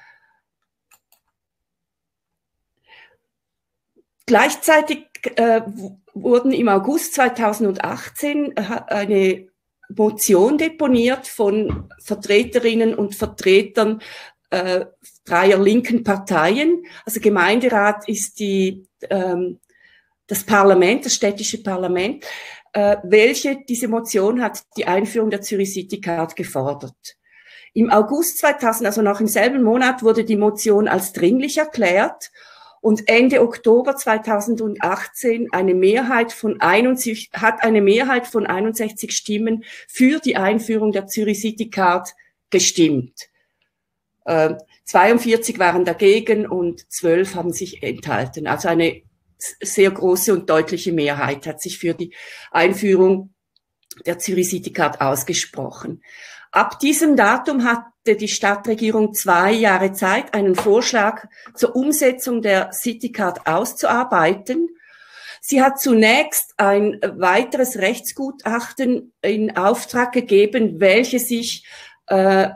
Gleichzeitig äh, wurden im August zweitausendachtzehn eine Motion deponiert von Vertreterinnen und Vertretern äh, dreier linken Parteien. Also Gemeinderat ist die, ähm, das Parlament, das städtische Parlament, äh, welche diese Motion hat die Einführung der Zürich Citycard gefordert. Im August zweitausend, also noch im selben Monat, wurde die Motion als dringlich erklärt. Und Ende Oktober zweitausendachtzehn eine Mehrheit von einundsechzig, hat eine Mehrheit von einundsechzig Stimmen für die Einführung der Zürich Citycard gestimmt. Äh, zweiundvierzig waren dagegen und zwölf haben sich enthalten. Also eine sehr große und deutliche Mehrheit hat sich für die Einführung der Zürich Citycard ausgesprochen. Ab diesem Datum hatte die Stadtregierung zwei Jahre Zeit, einen Vorschlag zur Umsetzung der Citycard auszuarbeiten. Sie hat zunächst ein weiteres Rechtsgutachten in Auftrag gegeben, welche sich äh,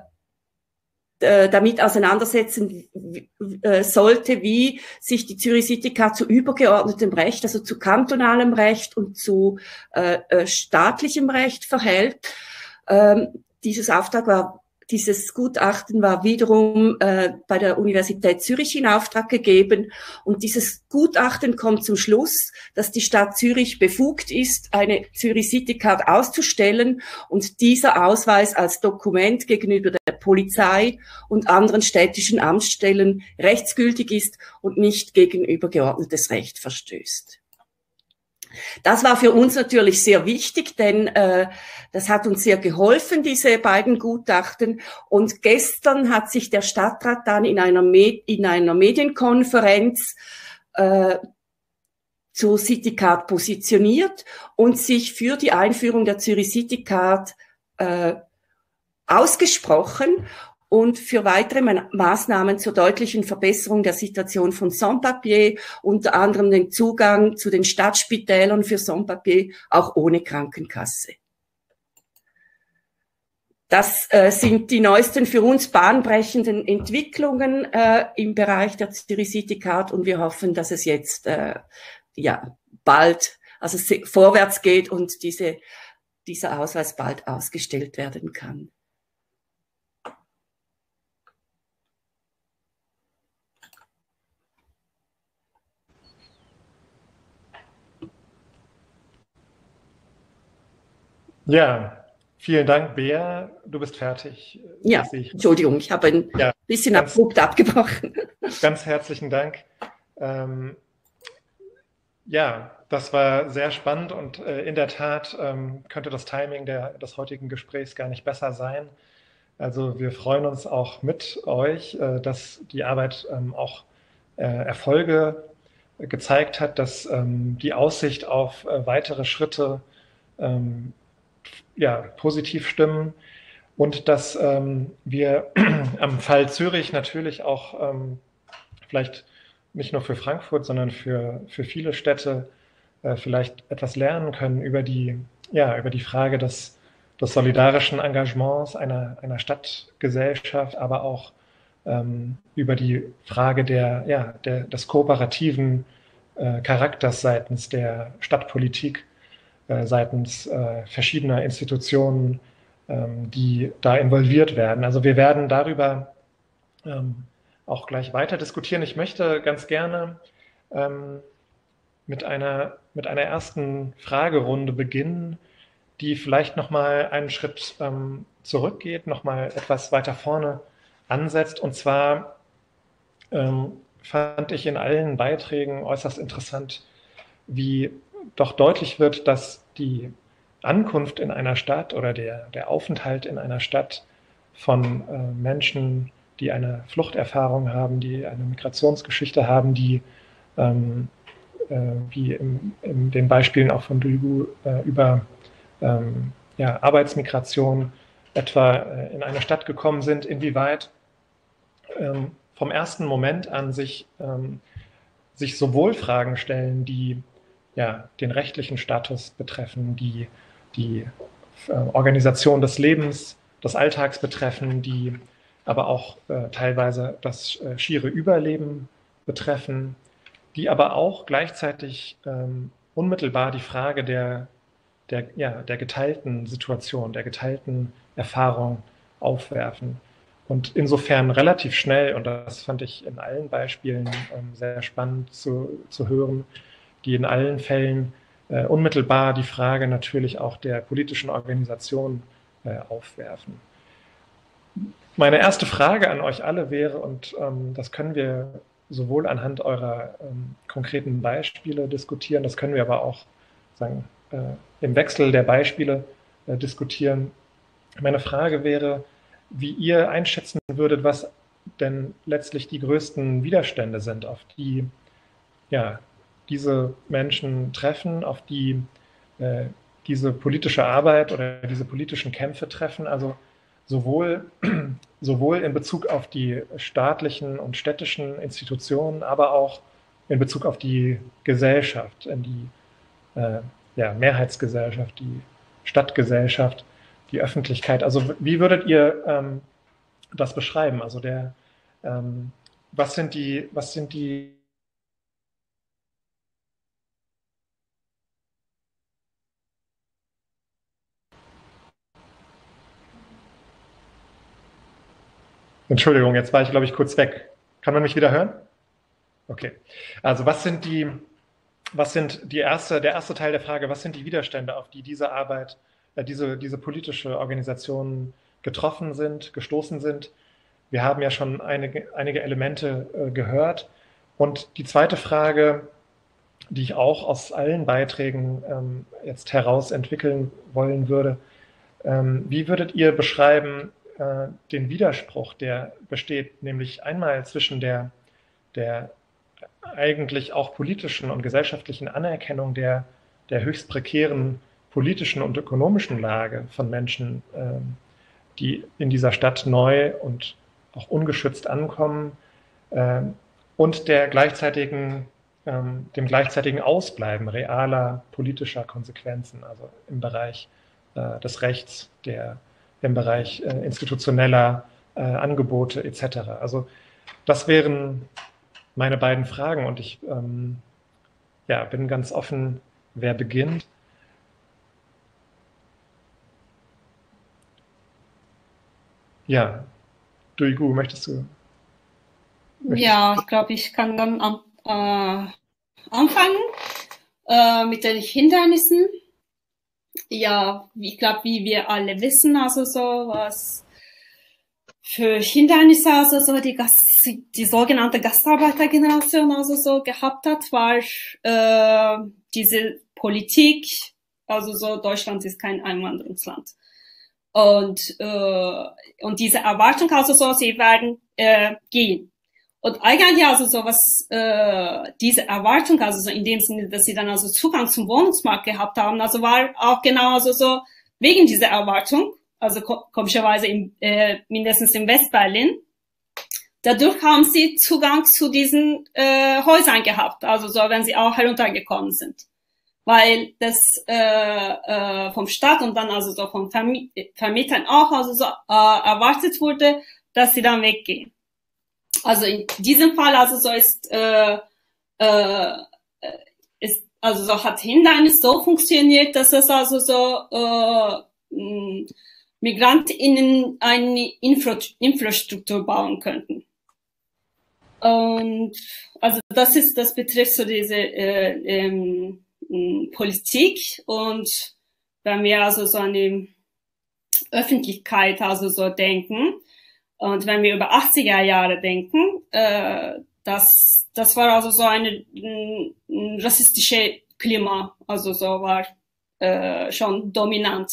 damit auseinandersetzen äh, sollte, wie sich die Zürich Citycard zu übergeordnetem Recht, also zu kantonalem Recht und zu äh, äh, staatlichem Recht verhält. Ähm, Dieses Auftrag war, dieses Gutachten war wiederum äh, bei der Universität Zürich in Auftrag gegeben und dieses Gutachten kommt zum Schluss, dass die Stadt Zürich befugt ist, eine Zürich Citycard auszustellen und dieser Ausweis als Dokument gegenüber der Polizei und anderen städtischen Amtsstellen rechtsgültig ist und nicht gegen übergeordnetes Recht verstößt. Das war für uns natürlich sehr wichtig, denn äh, das hat uns sehr geholfen, diese beiden Gutachten. Und gestern hat sich der Stadtrat dann in einer, Med in einer Medienkonferenz äh, zur Citycard positioniert und sich für die Einführung der Zürich Citycard äh, ausgesprochen und für weitere Maßnahmen zur deutlichen Verbesserung der Situation von Sans-Papier, unter anderem den Zugang zu den Stadtspitälern für Sans-Papier, auch ohne Krankenkasse. das äh, sind die neuesten für uns bahnbrechenden Entwicklungen äh, im Bereich der Zürich City Card und wir hoffen, dass es jetzt äh, ja bald also vorwärts geht und diese, dieser Ausweis bald ausgestellt werden kann. Ja, vielen Dank, Bea. Du bist fertig. Ja, ich. Entschuldigung, ich habe ein ja, bisschen ganz, abrupt abgebrochen. Ganz herzlichen Dank. Ähm, ja, das war sehr spannend und äh, in der Tat ähm, könnte das Timing der, des heutigen Gesprächs gar nicht besser sein. Also wir freuen uns auch mit euch, äh, dass die Arbeit ähm, auch äh, Erfolge gezeigt hat, dass ähm, die Aussicht auf äh, weitere Schritte ähm, ja, positiv stimmen und dass ähm, wir am Fall Zürich natürlich auch ähm, vielleicht nicht nur für Frankfurt, sondern für, für viele Städte äh, vielleicht etwas lernen können über die, ja, über die Frage des, des solidarischen Engagements einer, einer Stadtgesellschaft, aber auch ähm, über die Frage der, ja, der, des kooperativen äh, Charakters seitens der Stadtpolitik, äh, seitens äh, verschiedener Institutionen, ähm, die da involviert werden. Also wir werden darüber ähm, auch gleich weiter diskutieren. Ich möchte ganz gerne ähm, mit einer, mit einer ersten Fragerunde beginnen, die vielleicht nochmal einen Schritt ähm, zurückgeht, nochmal etwas weiter vorne ansetzt. Und zwar ähm, fand ich in allen Beiträgen äußerst interessant, wie doch deutlich wird, dass die Ankunft in einer Stadt oder der, der Aufenthalt in einer Stadt von äh, Menschen, die eine Fluchterfahrung haben, die eine Migrationsgeschichte haben, die, ähm, äh, wie in, in den Beispielen auch von Duygu, äh, über ähm, ja, Arbeitsmigration etwa äh, in eine Stadt gekommen sind, inwieweit ähm, vom ersten Moment an sich, ähm, sich sowohl Fragen stellen, die ja, den rechtlichen Status betreffen, die die äh, Organisation des Lebens, des Alltags betreffen, die aber auch äh, teilweise das äh, schiere Überleben betreffen, die aber auch gleichzeitig ähm, unmittelbar die Frage der, der, ja, der geteilten Situation, der geteilten Erfahrung aufwerfen. Und insofern relativ schnell, und das fand ich in allen Beispielen ähm, sehr spannend zu, zu hören, die in allen Fällen äh, unmittelbar die Frage natürlich auch der politischen Organisation äh, aufwerfen. Meine erste Frage an euch alle wäre, und ähm, das können wir sowohl anhand eurer ähm, konkreten Beispiele diskutieren, das können wir aber auch sagen, äh, im Wechsel der Beispiele äh, diskutieren. Meine Frage wäre, wie ihr einschätzen würdet, was denn letztlich die größten Widerstände sind, auf die ja, diese Menschen treffen, auf die äh, diese politische Arbeit oder diese politischen Kämpfe treffen, also sowohl, sowohl in Bezug auf die staatlichen und städtischen Institutionen, aber auch in Bezug auf die Gesellschaft, in die äh, ja, Mehrheitsgesellschaft, die Stadtgesellschaft, die Öffentlichkeit. Also wie würdet ihr ähm, das beschreiben? Also der, ähm, was sind die, was sind die Entschuldigung, jetzt war ich, glaube ich, kurz weg. Kann man mich wieder hören? Okay. Also was sind die, was sind die erste, der erste Teil der Frage, was sind die Widerstände, auf die diese Arbeit, äh, diese, diese politische Organisationen getroffen sind, gestoßen sind? Wir haben ja schon einige, einige Elemente äh, gehört. Und die zweite Frage, die ich auch aus allen Beiträgen ähm, jetzt heraus entwickeln wollen würde, ähm, wie würdet ihr beschreiben, den Widerspruch, der besteht, nämlich einmal zwischen der, der eigentlich auch politischen und gesellschaftlichen Anerkennung der, der höchst prekären politischen und ökonomischen Lage von Menschen, die in dieser Stadt neu und auch ungeschützt ankommen, und der gleichzeitigen, dem gleichzeitigen Ausbleiben realer politischer Konsequenzen, also im Bereich des Rechts, der im Bereich äh, institutioneller äh, Angebote et cetera. Also das wären meine beiden Fragen und ich ähm, ja, bin ganz offen, wer beginnt. Ja, Duigu, möchtest du? Möchtest Ja, ich glaube, ich kann dann an, äh, anfangen äh, mit den Hindernissen. Ja, ich glaube, wie wir alle wissen, also so, was für Hindernisse also so die, Gast, die sogenannte Gastarbeitergeneration also so gehabt hat, war äh, diese Politik, also so Deutschland ist kein Einwanderungsland. Und, äh, und diese Erwartung also so, sie werden äh, gehen. Und eigentlich also so was, äh, diese Erwartung, also so in dem Sinne, dass sie dann also Zugang zum Wohnungsmarkt gehabt haben, also war auch genau also so wegen dieser Erwartung, also komischerweise im, äh, mindestens in Westberlin, dadurch haben sie Zugang zu diesen äh, Häusern gehabt, also so, wenn sie auch heruntergekommen sind. Weil das äh, äh, vom Staat und dann also so von Vermi Vermietern auch also so äh, erwartet wurde, dass sie dann weggehen. Also in diesem Fall also so ist, äh, äh, ist also so hat Hindernis so funktioniert, dass es also so äh, MigrantInnen eine Infra Infrastruktur bauen könnten. Und also das ist, das betrifft so diese äh, ähm, Politik und wenn wir also so an die Öffentlichkeit also so denken und wenn wir über achtziger Jahre denken, äh, das das war also so eine ein, ein rassistische Klima, also so war äh, schon dominant.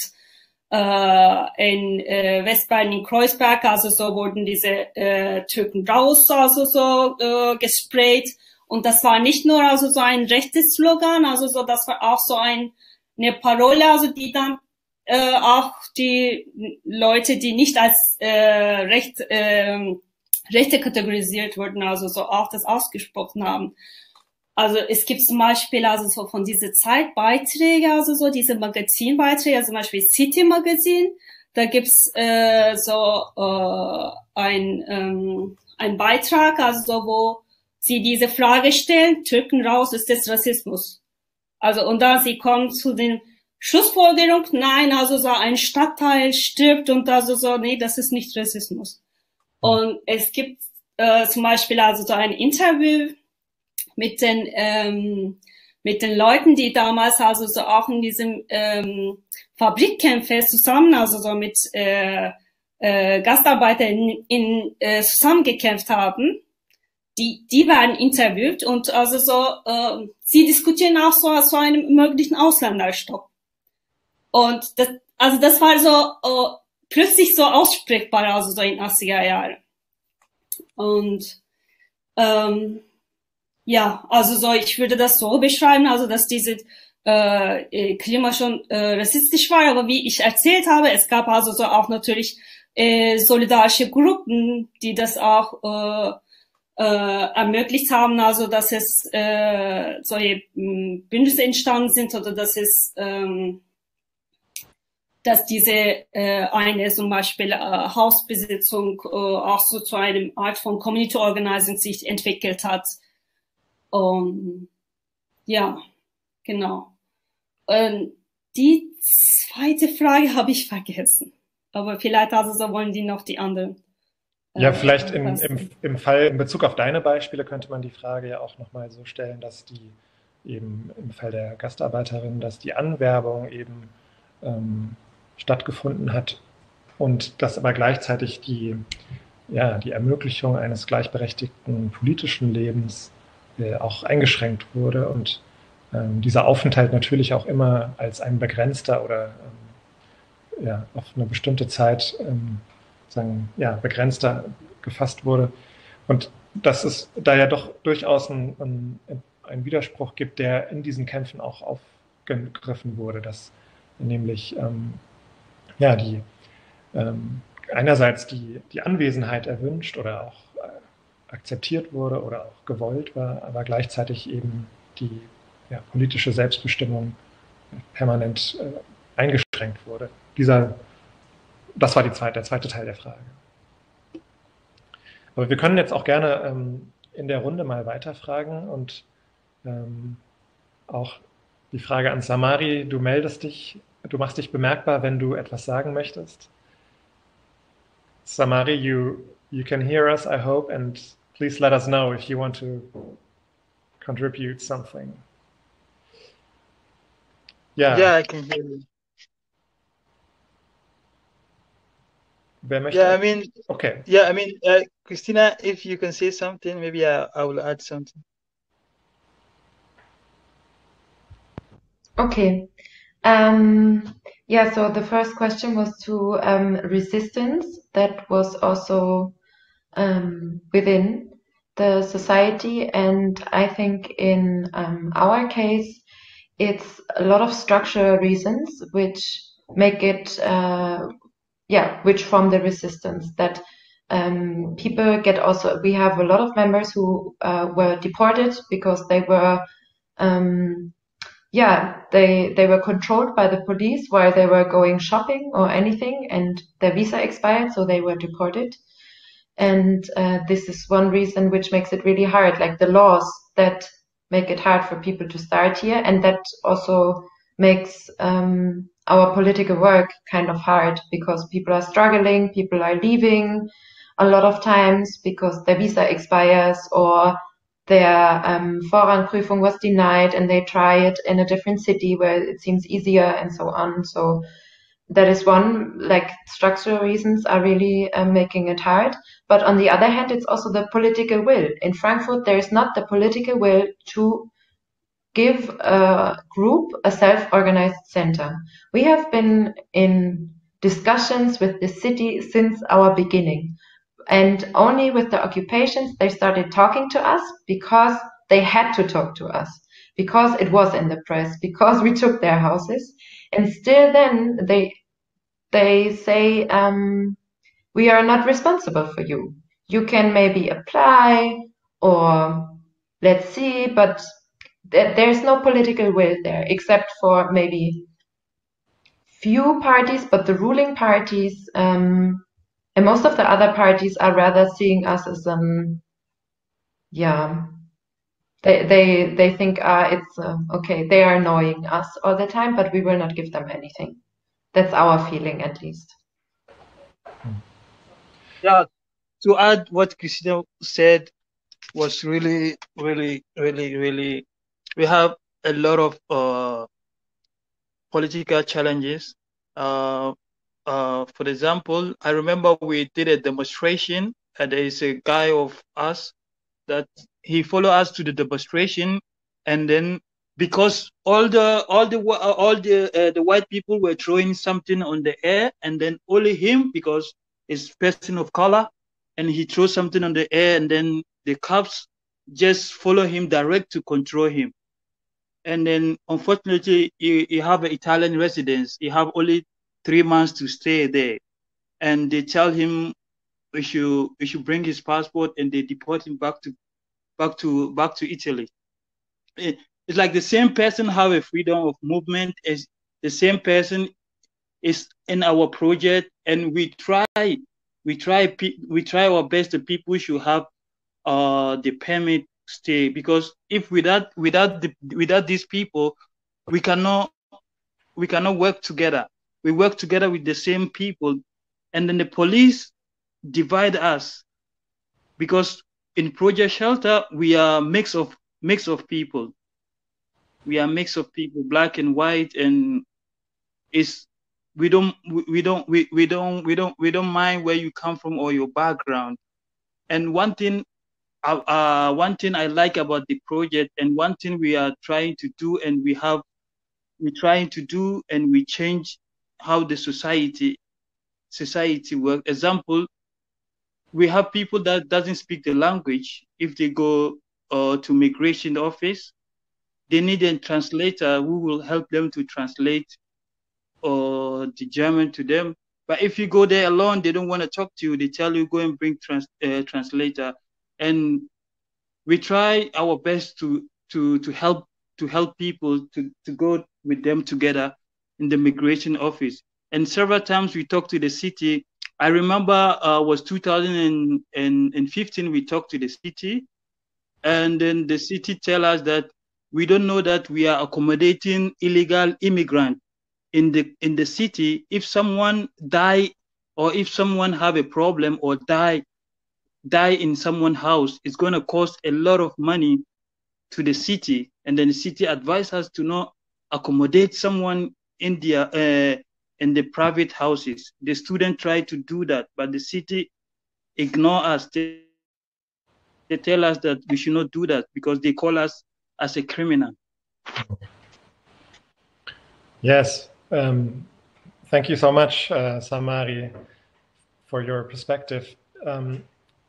Äh, in äh, Westberlin, in Kreuzberg, also so wurden diese äh, Türken raus, also so äh, gesprayt. Und das war nicht nur also so ein rechtes Slogan, also so das war auch so ein eine Parole, also die dann äh, auch die Leute, die nicht als äh, recht äh, Rechte kategorisiert wurden, also so auch das ausgesprochen haben. Also es gibt zum Beispiel also so von dieser Zeit Beiträge, also so diese Magazinbeiträge, also zum Beispiel City Magazin, da gibt's äh, so äh, ein ähm, ein Beitrag, also so wo sie diese Frage stellen, Türken raus, ist das Rassismus? Also und da sie kommen zu den Schlussfolgerung, nein, also so ein Stadtteil stirbt und also so, nee, das ist nicht Rassismus. Und es gibt äh, zum Beispiel also so ein Interview mit den ähm, mit den Leuten, die damals also so auch in diesem ähm, Fabrikkämpfe zusammen, also so mit äh, äh, Gastarbeitern in, in äh, zusammengekämpft haben, die die werden interviewt und also so äh, sie diskutieren auch so so einem möglichen Ausländerstopp. Und das also das war so äh, plötzlich so aussprechbar, also so in achtziger Jahren. Und ähm, ja, also so, ich würde das so beschreiben, also dass diese äh, Klima schon äh, rassistisch war, aber wie ich erzählt habe, es gab also so auch natürlich äh, solidarische Gruppen, die das auch äh, äh, ermöglicht haben, also dass es äh, solche mh, Bündnisse entstanden sind oder dass es ähm, dass diese äh, eine zum Beispiel äh, Hausbesitzung äh, auch so zu einem Art von Community Organizing sich entwickelt hat. Um, ja, genau. Ähm, die zweite Frage habe ich vergessen. Aber vielleicht also so wollen die noch die anderen. Äh, ja, vielleicht in, im, im Fall, in Bezug auf deine Beispiele könnte man die Frage ja auch nochmal so stellen, dass die eben im Fall der Gastarbeiterin, dass die Anwerbung eben ähm, stattgefunden hat und dass aber gleichzeitig die, ja, die Ermöglichung eines gleichberechtigten politischen Lebens äh, auch eingeschränkt wurde und ähm, dieser Aufenthalt natürlich auch immer als ein begrenzter oder ähm, ja, auf eine bestimmte Zeit ähm, sagen, ja, begrenzter gefasst wurde. Und dass es da ja doch durchaus ein, ein, ein Widerspruch gibt, der in diesen Kämpfen auch aufgegriffen wurde, dass nämlich ähm, ja, die ähm, einerseits die, die Anwesenheit erwünscht oder auch äh, akzeptiert wurde oder auch gewollt war, aber gleichzeitig eben die ja, politische Selbstbestimmung permanent äh, eingeschränkt wurde. Dieser Das war die zweite, der zweite Teil der Frage. Aber wir können jetzt auch gerne ähm, in der Runde mal weiterfragen und ähm, auch die Frage an Samari, du meldest dich, du machst dich bemerkbar, wenn du etwas sagen möchtest. Samari, you, you can hear us, I hope, and please let us know if you want to contribute something. Yeah. Yeah, I can hear you. Wer möchte? Yeah, I mean, okay. Yeah, I mean, uh, Christina, if you can say something, maybe I, I will add something. Okay. Um, yeah, so the first question was to um, resistance that was also um, within the society. And I think in um, our case, it's a lot of structural reasons which make it, uh, yeah, which form the resistance that um, people get also, we have a lot of members who uh, were deported because they were, um, yeah, they, they were controlled by the police while they were going shopping or anything, and their visa expired, so they were deported. And uh, this is one reason which makes it really hard, like the laws that make it hard for people to start here, and that also makes um, our political work kind of hard because people are struggling, people are leaving a lot of times because their visa expires or their um, Vorrangprüfung was denied and they try it in a different city where it seems easier and so on. So that is one, like structural reasons are really um, making it hard. But on the other hand, it's also the political will. In Frankfurt, there is not the political will to give a group a self-organized center. We have been in discussions with the city since our beginning. And only with the occupations, they started talking to us because they had to talk to us, because it was in the press, because we took their houses. And still then they they say, um, we are not responsible for you. You can maybe apply or let's see, but th there's no political will there except for maybe few parties, but the ruling parties um, and most of the other parties are rather seeing us as um, yeah, they they they think uh, it's uh, okay. They are annoying us all the time, but we will not give them anything. That's our feeling, at least. Yeah, to add what Christina said was really, really, really, really. We have a lot of uh, political challenges. Uh, uh, for example, I remember we did a demonstration, and there is a guy of us that he followed us to the demonstration, and then because all the all the all the uh, the white people were throwing something on the air, and then only him, because he's person of color, and he threw something on the air, and then the cops just follow him direct to control him. And then unfortunately, he, he have an Italian residence. He have only three months to stay there, and they tell him we should we should bring his passport, and they deport him back to back to back to Italy. It, it's like the same person have a freedom of movement as the same person is in our project, and we try we try we try our best that people should have uh the permit stay, because if without without the without these people we cannot we cannot work together. We work together with the same people, and then the police divide us, because in Project Shelter we are mix of mix of people. We are mix of people, black and white, and it's we don't we don't we, we don't we don't we don't mind where you come from or your background. And one thing uh, uh one thing I like about the project, and one thing we are trying to do, and we have we're trying to do, and we change how the society society works. Example, we have people that doesn't speak the language. If they go uh, to migration office, they need a translator who will help them to translate uh, the German to them. But if you go there alone, they don't want to talk to you. They tell you go and bring trans uh, translator. And we try our best to to to help to help people to to go with them together in the migration office. and several times we talked to the city. I remember uh, was two thousand fifteen, we talked to the city, and then the city tell us that we don't know that we are accommodating illegal immigrants in the in the city. If someone die or if someone have a problem or die die in someone's house, it's going to cost a lot of money to the city, and then the city advised us to not accommodate someone in the uh, in the private houses. The student tried to do that, but the city ignore us. They, they tell us that we should not do that because they call us as a criminal. Yes, um, thank you so much, uh, Samari, for your perspective. Um,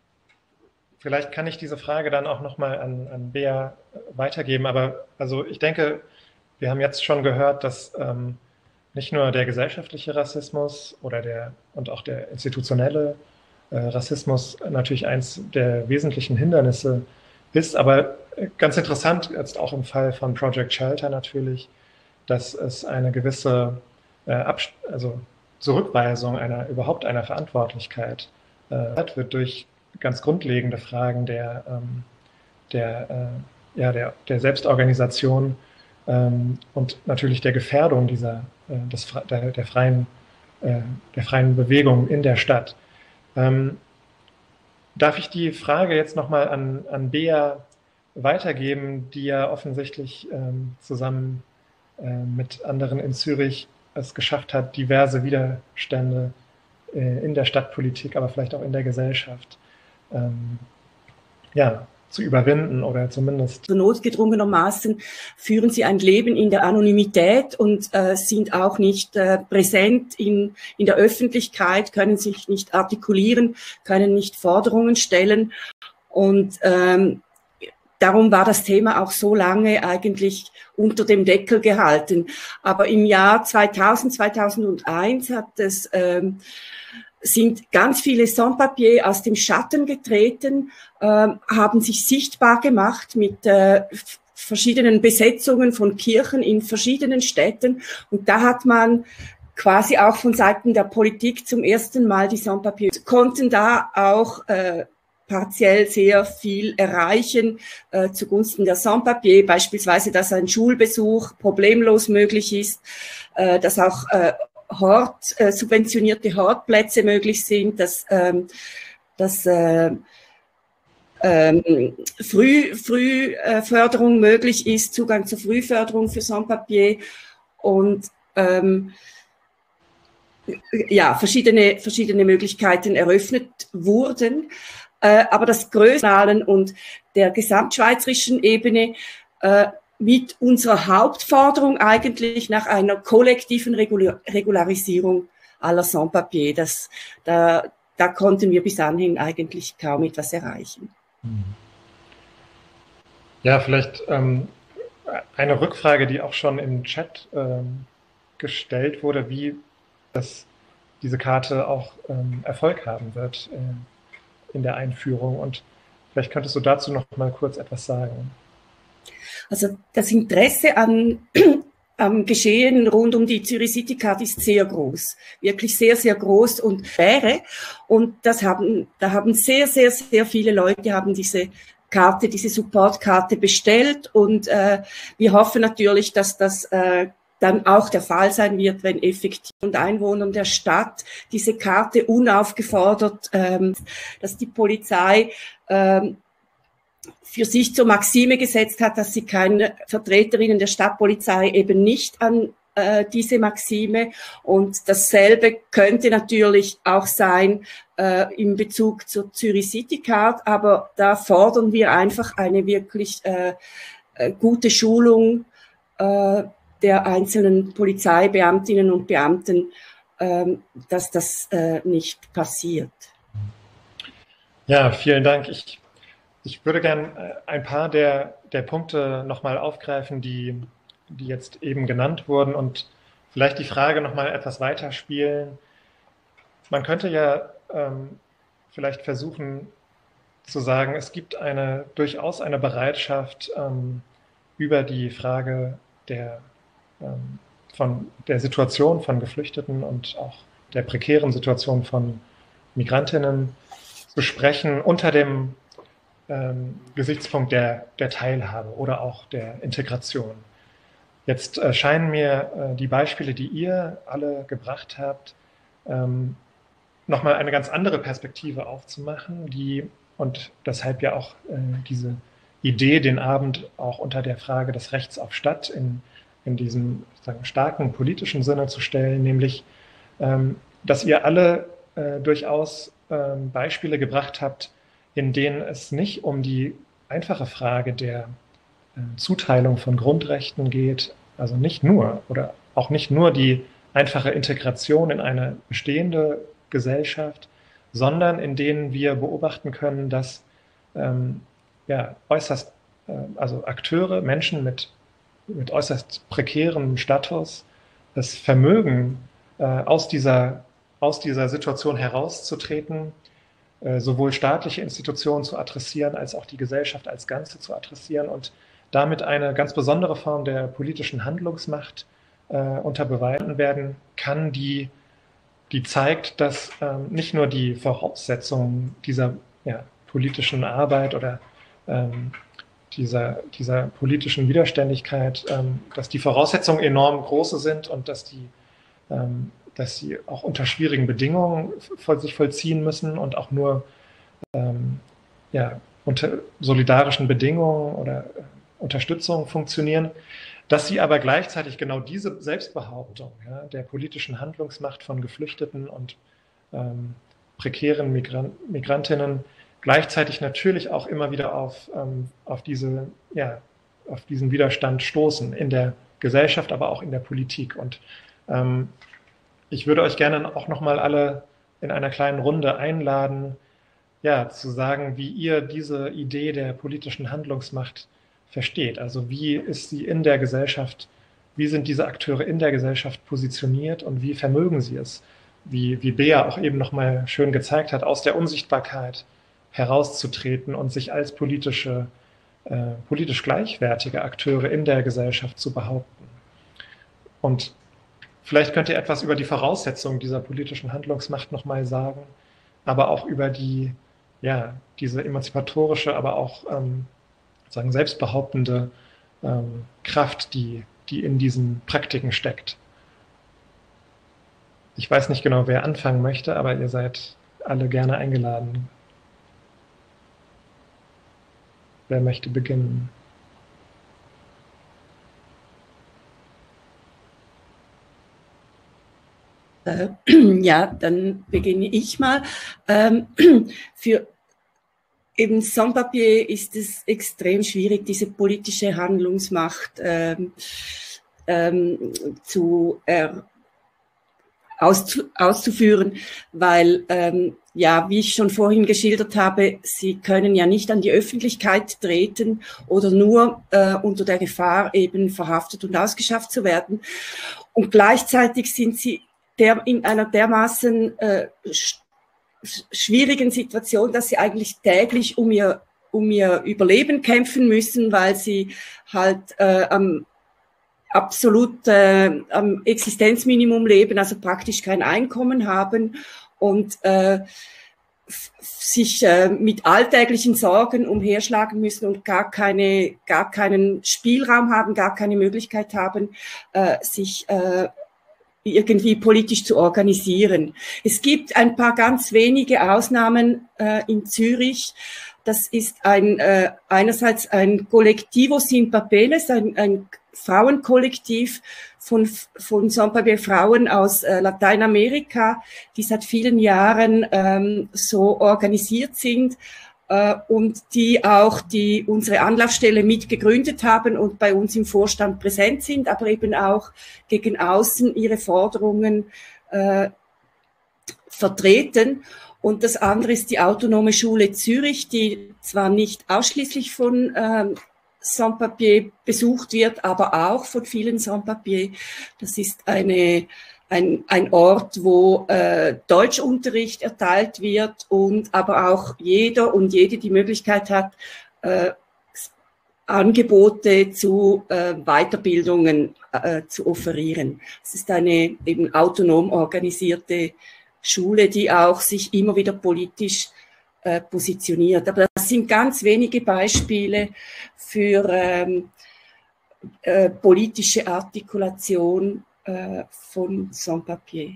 vielleicht kann ich diese Frage dann auch nochmal an, an Bea weitergeben, aber also ich denke, wir haben jetzt schon gehört, dass ähm, nicht nur der gesellschaftliche Rassismus oder der und auch der institutionelle äh, Rassismus natürlich eins der wesentlichen Hindernisse ist, aber ganz interessant, jetzt auch im Fall von Project Shelter natürlich, dass es eine gewisse äh, Abst- also Zurückweisung einer überhaupt einer Verantwortlichkeit äh, wird durch ganz grundlegende Fragen der, ähm, der, äh, ja, der, der Selbstorganisation ähm, und natürlich der Gefährdung dieser, äh, des, der, der, freien, äh, der freien Bewegung in der Stadt. Ähm, darf ich die Frage jetzt nochmal an, an Bea weitergeben, die ja offensichtlich ähm, zusammen äh, mit anderen in Zürich es geschafft hat, diverse Widerstände äh, in der Stadtpolitik, aber vielleicht auch in der Gesellschaft ähm, ja, zu überwinden oder zumindest. Notgedrungenermaßen führen sie ein Leben in der Anonymität und äh, sind auch nicht äh, präsent in, in der Öffentlichkeit, können sich nicht artikulieren, können nicht Forderungen stellen. Und ähm, darum war das Thema auch so lange eigentlich unter dem Deckel gehalten. Aber im Jahr zweitausend, zweitausendeins hat es ähm, sind ganz viele Sans-Papiers aus dem Schatten getreten, äh, haben sich sichtbar gemacht mit äh, verschiedenen Besetzungen von Kirchen in verschiedenen Städten. Und da hat man quasi auch von Seiten der Politik zum ersten Mal die Sans-Papiers konnten da auch äh, partiell sehr viel erreichen äh, zugunsten der Sans-Papiers, beispielsweise, dass ein Schulbesuch problemlos möglich ist, äh, dass auch äh, Hort, äh, subventionierte Hortplätze möglich sind, dass, ähm, dass äh, ähm, Früh, Frühförderung möglich ist, Zugang zur Frühförderung für Sans-Papiers und ähm, ja, verschiedene, verschiedene Möglichkeiten eröffnet wurden. Äh, aber das Größten und der gesamtschweizerischen Ebene äh, mit unserer Hauptforderung eigentlich nach einer kollektiven Regular- Regularisierung aller Sans-Papiers. Das, da, da konnten wir bis anhin eigentlich kaum etwas erreichen. Ja, vielleicht ähm, eine Rückfrage, die auch schon im Chat ähm, gestellt wurde, wie das, diese Karte auch ähm, Erfolg haben wird äh, in der Einführung. Und vielleicht könntest du dazu noch mal kurz etwas sagen. Also das Interesse an, am Geschehen rund um die Zürich City Card ist sehr groß, wirklich sehr, sehr groß und wäre. Und das haben, da haben sehr, sehr, sehr viele Leute haben diese Karte, diese Supportkarte bestellt. Und äh, wir hoffen natürlich, dass das äh, dann auch der Fall sein wird, wenn effektiv und Einwohnern der Stadt diese Karte unaufgefordert, ähm, dass die Polizei ähm, für sich zur Maxime gesetzt hat, dass sie keine Vertreterinnen der Stadtpolizei eben nicht an äh, diese Maxime. Und dasselbe könnte natürlich auch sein äh, in Bezug zur Zürich City Card, aber da fordern wir einfach eine wirklich äh, äh, gute Schulung äh, der einzelnen Polizeibeamtinnen und Beamten, äh, dass das äh, nicht passiert. Ja, vielen Dank. Ich Ich würde gern ein paar der, der Punkte nochmal aufgreifen, die, die jetzt eben genannt wurden und vielleicht die Frage nochmal etwas weiterspielen. Man könnte ja ähm, vielleicht versuchen zu sagen, es gibt eine, durchaus eine Bereitschaft, ähm, über die Frage der ähm, von der Situation von Geflüchteten und auch der prekären Situation von Migrantinnen zu sprechen unter dem ähm, Gesichtspunkt der, der Teilhabe oder auch der Integration. Jetzt äh, scheinen mir äh, die Beispiele, die ihr alle gebracht habt, ähm, nochmal eine ganz andere Perspektive aufzumachen, die und deshalb ja auch äh, diese Idee, den Abend auch unter der Frage des Rechts auf Stadt in, in diesem sozusagen starken politischen Sinne zu stellen, nämlich, ähm, dass ihr alle äh, durchaus ähm, Beispiele gebracht habt, in denen es nicht um die einfache Frage der äh, Zuteilung von Grundrechten geht, also nicht nur oder auch nicht nur die einfache Integration in eine bestehende Gesellschaft, sondern in denen wir beobachten können, dass ähm, ja, äußerst, äh, also Akteure, Menschen mit, mit äußerst prekärem Status, das Vermögen, äh, aus, dieser, aus dieser Situation herauszutreten, äh, sowohl staatliche Institutionen zu adressieren, als auch die Gesellschaft als Ganze zu adressieren und damit eine ganz besondere Form der politischen Handlungsmacht äh, unter Beweisen werden kann, die die zeigt, dass ähm, nicht nur die Voraussetzungen dieser ja, politischen Arbeit oder ähm, dieser, dieser politischen Widerständigkeit, ähm, dass die Voraussetzungen enorm große sind und dass, die, ähm, dass sie auch unter schwierigen Bedingungen voll, sich vollziehen müssen und auch nur ähm, ja, unter solidarischen Bedingungen oder äh, Unterstützung funktionieren. Dass sie aber gleichzeitig genau diese Selbstbehauptung ja, der politischen Handlungsmacht von Geflüchteten und ähm, prekären Migran Migrantinnen gleichzeitig natürlich auch immer wieder auf, ähm, auf, diese, ja, auf diesen Widerstand stoßen in der Gesellschaft, aber auch in der Politik. Und ähm, ich würde euch gerne auch nochmal alle in einer kleinen Runde einladen, ja, zu sagen, wie ihr diese Idee der politischen Handlungsmacht versteht. Also wie ist sie in der Gesellschaft, wie sind diese Akteure in der Gesellschaft positioniert und wie vermögen sie es, wie, wie Bea auch eben nochmal schön gezeigt hat, aus der Unsichtbarkeit herauszutreten und sich als politische, äh, politisch gleichwertige Akteure in der Gesellschaft zu behaupten. Und vielleicht könnt ihr etwas über die Voraussetzungen dieser politischen Handlungsmacht nochmal sagen, aber auch über die, ja, diese emanzipatorische, aber auch ähm, sagen, selbstbehauptende ähm, Kraft, die, die in diesen Praktiken steckt. Ich weiß nicht genau, wer anfangen möchte, aber ihr seid alle gerne eingeladen. Wer möchte beginnen? Äh, ja, dann beginne ich mal. Ähm, für Eben Sans-Papier ist es extrem schwierig, diese politische Handlungsmacht ähm, ähm, zu, äh, auszu auszuführen, weil, ähm, ja, wie ich schon vorhin geschildert habe, sie können ja nicht an die Öffentlichkeit treten oder nur äh, unter der Gefahr, eben verhaftet und ausgeschafft zu werden. Und gleichzeitig sind sie der, in einer dermaßen äh, schwierigen Situation, dass sie eigentlich täglich um ihr, um ihr Überleben kämpfen müssen, weil sie halt äh, am absolut äh, am Existenzminimum leben, also praktisch kein Einkommen haben und äh, sich äh, mit alltäglichen Sorgen umherschlagen müssen und gar keine, gar keinen Spielraum haben, gar keine Möglichkeit haben, äh, sich äh, irgendwie politisch zu organisieren. Es gibt ein paar ganz wenige Ausnahmen äh, in Zürich. Das ist ein äh, einerseits ein Colectivo Sin Papeles, ein, ein Frauenkollektiv von, von Sans-Papier Frauen aus äh, Lateinamerika, die seit vielen Jahren ähm, so organisiert sind äh, und die auch die unsere Anlaufstelle mitgegründet haben und bei uns im Vorstand präsent sind, aber eben auch gegen außen ihre Forderungen äh, vertreten. Und das andere ist die Autonome Schule Zürich, die zwar nicht ausschließlich von ähm, Sans-Papier besucht wird, aber auch von vielen Sans-Papier. Das ist eine, ein, ein Ort, wo äh, Deutschunterricht erteilt wird und aber auch jeder und jede die Möglichkeit hat, äh, Angebote zu äh, Weiterbildungen äh, zu offerieren. Es ist eine eben autonom organisierte Schule, die auch sich immer wieder politisch äh, positioniert. Aber das sind ganz wenige Beispiele für ähm, äh, politische Artikulation äh, von Sans-Papier.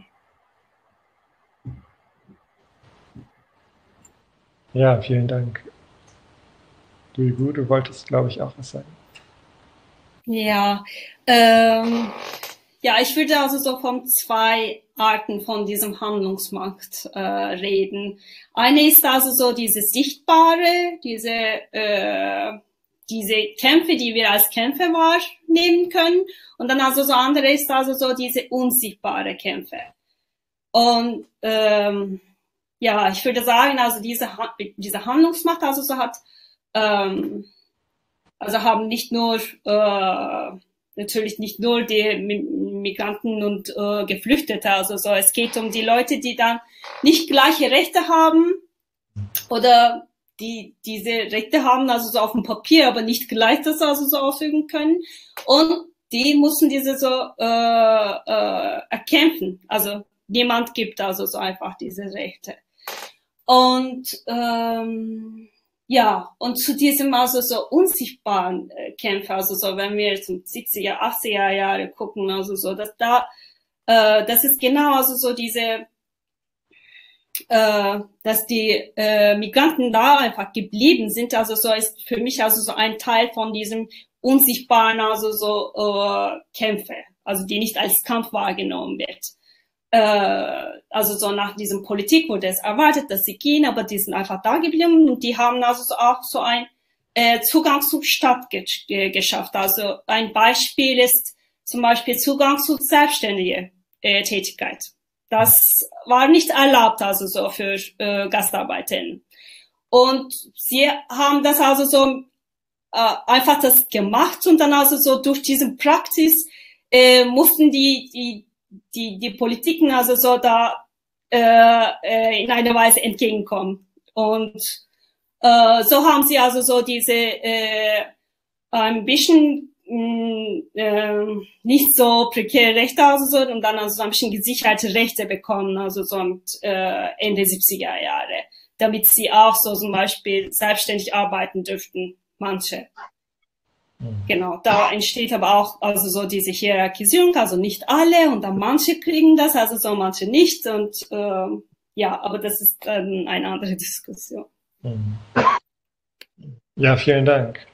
Ja, vielen Dank. Du, du wolltest, glaube ich, auch was sagen. Ja, ähm, ja, ich würde also so von zwei Arten von diesem Handlungsmarkt äh, reden. Eine ist also so diese sichtbare, diese äh, diese Kämpfe, die wir als Kämpfe wahrnehmen können, und dann also so andere ist also so diese unsichtbare Kämpfe. Und ähm, ja, ich würde sagen, also diese diese Handlungsmacht also so hat ähm, also haben nicht nur äh, natürlich nicht nur die Migranten und äh, Geflüchtete, also so es geht um die Leute, die dann nicht gleiche Rechte haben oder die diese Rechte haben, also so auf dem Papier, aber nicht gleich das also so ausüben können, und die mussten diese so äh, äh, erkämpfen. Also niemand gibt also so einfach diese Rechte. Und ähm, ja, und zu diesem also so unsichtbaren äh, Kämpfer, also so, wenn wir zum siebziger, achtziger Jahre gucken, also so, dass da, äh, das ist genau also so diese, äh, dass die äh, Migranten da einfach geblieben sind, also so ist für mich also so ein Teil von diesem unsichtbaren, also so äh, Kämpfe, also die nicht als Kampf wahrgenommen wird. Also so nach diesem Politik wurde es erwartet, dass sie gehen, aber die sind einfach da geblieben, und die haben also so auch so ein äh, Zugang zur Stadt ge ge geschafft. Also ein Beispiel ist zum Beispiel Zugang zu selbstständiger äh, Tätigkeit. Das war nicht erlaubt, also so für äh, Gastarbeiterinnen. Und sie haben das also so äh, einfach das gemacht, und dann also so durch diese Praxis äh, mussten die die die die Politiken also so da äh, in einer Weise entgegenkommen, und äh, so haben sie also so diese äh, ein bisschen äh, nicht so prekäre Rechte also so, und dann also so ein bisschen gesicherte Rechte bekommen, also so äh, Ende siebziger Jahre, damit sie auch so zum Beispiel selbstständig arbeiten dürften, manche. Genau, da entsteht aber auch also so diese Hierarchisierung, also nicht alle, und dann manche kriegen das, also so manche nicht, und äh, ja, aber das ist dann eine andere Diskussion. Ja, vielen Dank.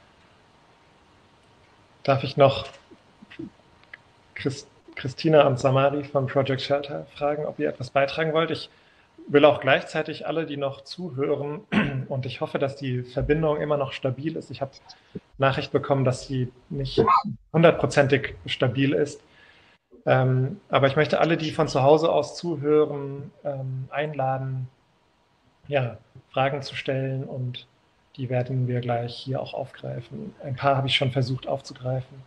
Darf ich noch Christ Christina und Samari von Project Shelter fragen, ob ihr etwas beitragen wollt? Ich will auch gleichzeitig alle, die noch zuhören, und ich hoffe, dass die Verbindung immer noch stabil ist. Ich habe Nachricht bekommen, dass sie nicht hundertprozentig stabil ist. Ähm, aber ich möchte alle, die von zu Hause aus zuhören, ähm, einladen, ja, Fragen zu stellen, und die werden wir gleich hier auch aufgreifen. Ein paar habe ich schon versucht aufzugreifen.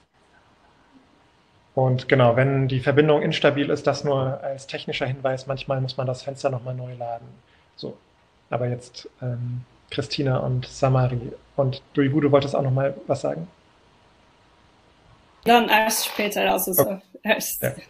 Und genau, wenn die Verbindung instabil ist, das nur als technischer Hinweis. Manchmal muss man das Fenster nochmal neu laden. So, aber jetzt ähm, Christina und Samari. Und Duigu, du wolltest auch nochmal was sagen? Dann erst später, also so. Okay. Erst. Ja.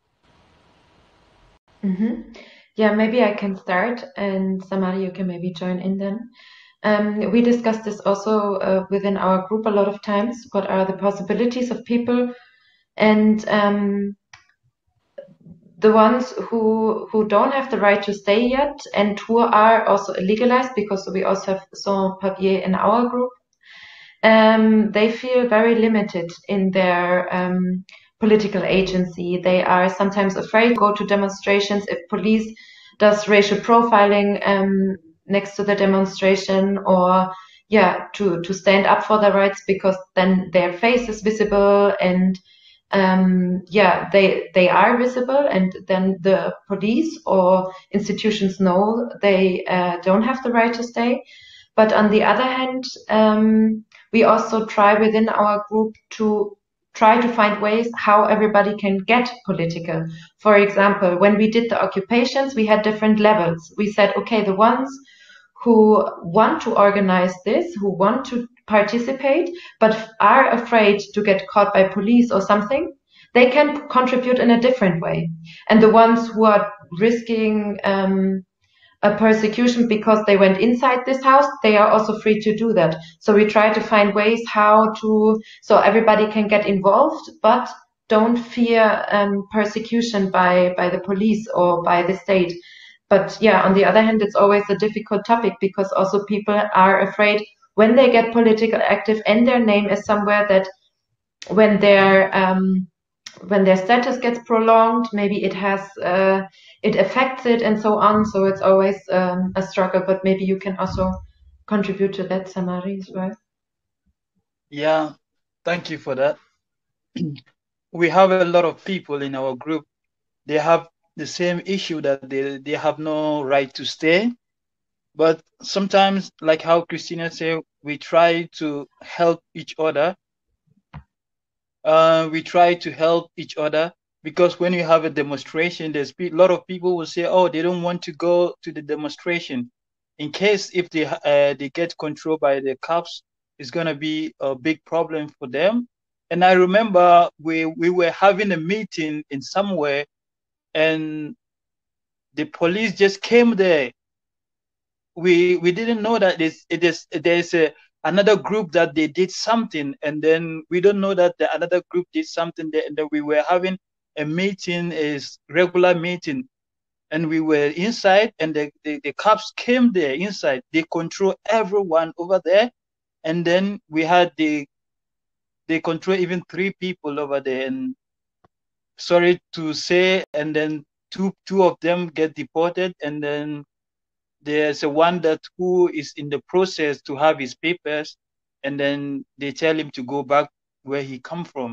Mm-hmm. Yeah, maybe I can start, and Samari, you can maybe join in then. Um, we discussed this also uh, within our group a lot of times. What are the possibilities of people, and um, the ones who who don't have the right to stay yet, and who are also illegalized, because we also have sans-papiers in our group. Um, they feel very limited in their um, political agency. They are sometimes afraid to go to demonstrations if police does racial profiling um, next to the demonstration, or yeah, to to stand up for their rights, because then their face is visible, and um, yeah, they they are visible, and then the police or institutions know they uh, don't have the right to stay. But on the other hand, um, we also try within our group to try to find ways how everybody can get political. For example, when we did the occupations, we had different levels. We said, okay, the ones who want to organize this, who want to participate but are afraid to get caught by police or something, they can contribute in a different way. And the ones who are risking um, a persecution because they went inside this house, they are also free to do that. So we try to find ways how to, so everybody can get involved, but don't fear um, persecution by, by the police or by the state. But yeah, on the other hand, it's always a difficult topic because also people are afraid when they get political active and their name is somewhere, that when their um, when their status gets prolonged, maybe it has uh, it affects it and so on. So it's always um, a struggle. But maybe you can also contribute to that, Samari, as well. Yeah, thank you for that. We have a lot of people in our group. They have the same issue that they they have no right to stay. But sometimes, like how Christina said, we try to help each other. Uh, we try to help each other because when you have a demonstration, there's a lot of people will say, oh, they don't want to go to the demonstration. In case if they uh, they get controlled by the cops, it's going to be a big problem for them. And I remember we, we were having a meeting in somewhere and the police just came there. We we didn't know that this it is there's a another group that they did something, and then we don't know that the another group did something there, and then we were having a meeting, is regular meeting, and we were inside, and the, the the cops came there inside. They control everyone over there, and then we had the they control even three people over there, and sorry to say, and then two two of them get deported, and then there's a one that who is in the process to have his papers, and then they tell him to go back where he come from.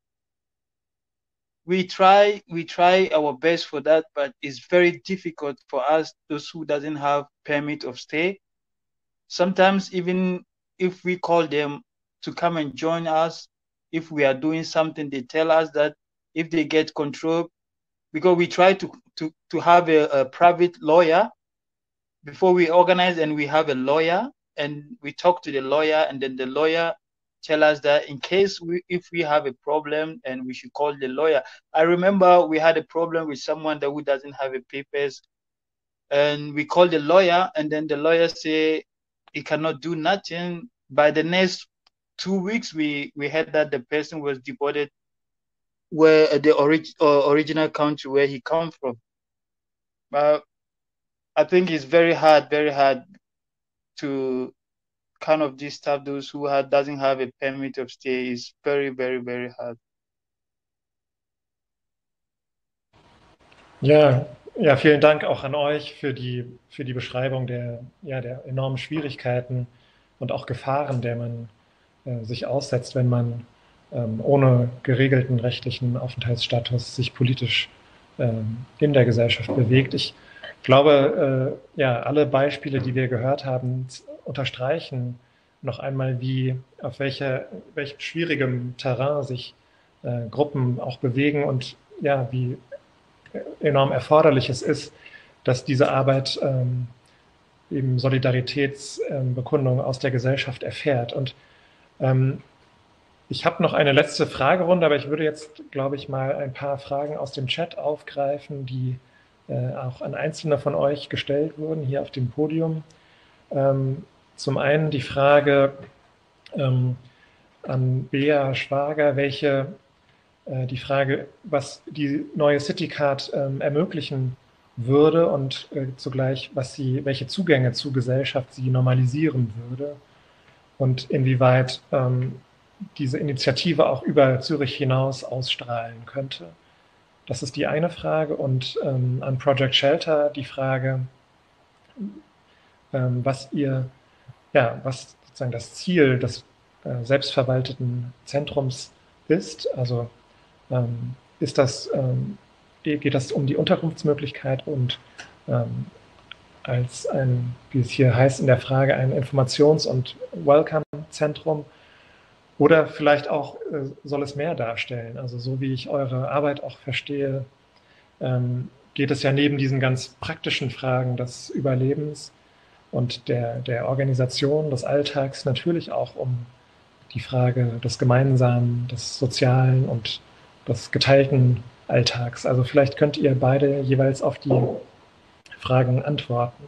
We try, we try our best for that, but it's very difficult for us, those who doesn't have permit of stay. Sometimes even if we call them to come and join us, if we are doing something, they tell us that if they get control, because we try to, to, to have a, a private lawyer before we organize, and we have a lawyer and we talk to the lawyer, and then the lawyer tell us that in case we, if we have a problem, and we should call the lawyer. I remember we had a problem with someone that who doesn't have a papers, and we called the lawyer, and then the lawyer say he cannot do nothing. By the next two weeks, we, we heard that the person was deported where the orig, uh, original country where he come from. But I think it's very hard, very hard to kind of disturb those who have, doesn't have a permit of stay. Is very, very, very hard. Ja, ja, vielen Dank auch an euch für die, für die Beschreibung der, ja, der enormen Schwierigkeiten und auch Gefahren, der man äh, sich aussetzt, wenn man ähm, ohne geregelten rechtlichen Aufenthaltsstatus sich politisch ähm, in der Gesellschaft bewegt. Ich Ich glaube, äh, ja, alle Beispiele, die wir gehört haben, unterstreichen noch einmal, wie auf welche, welchem schwierigem Terrain sich äh, Gruppen auch bewegen und ja, wie enorm erforderlich es ist, dass diese Arbeit ähm, eben Solidaritätsbekundungen ähm, aus der Gesellschaft erfährt. Und ähm, ich habe noch eine letzte Fragerunde, aber ich würde jetzt, glaube ich, mal ein paar Fragen aus dem Chat aufgreifen, die Äh, auch an Einzelne von euch gestellt wurden, hier auf dem Podium. Ähm, zum einen die Frage ähm, an Bea Schwager, welche, äh, die Frage, was die neue Citycard ähm, ermöglichen würde und äh, zugleich, was sie, welche Zugänge zur Gesellschaft sie normalisieren würde und inwieweit ähm, diese Initiative auch über Zürich hinaus ausstrahlen könnte. Das ist die eine Frage. Und ähm, an Project Shelter die Frage, ähm, was ihr, ja, was sozusagen das Ziel des äh, selbstverwalteten Zentrums ist. Also ähm, ist das, ähm, geht das um die Unterkunftsmöglichkeit und ähm, als ein, wie es hier heißt in der Frage, ein Informations- und Welcome-Zentrum. Oder vielleicht auch äh, soll es mehr darstellen. Also so wie ich eure Arbeit auch verstehe, ähm, geht es ja neben diesen ganz praktischen Fragen des Überlebens und der, der Organisation des Alltags natürlich auch um die Frage des Gemeinsamen, des Sozialen und des geteilten Alltags. Also vielleicht könnt ihr beide jeweils auf die Fragen antworten.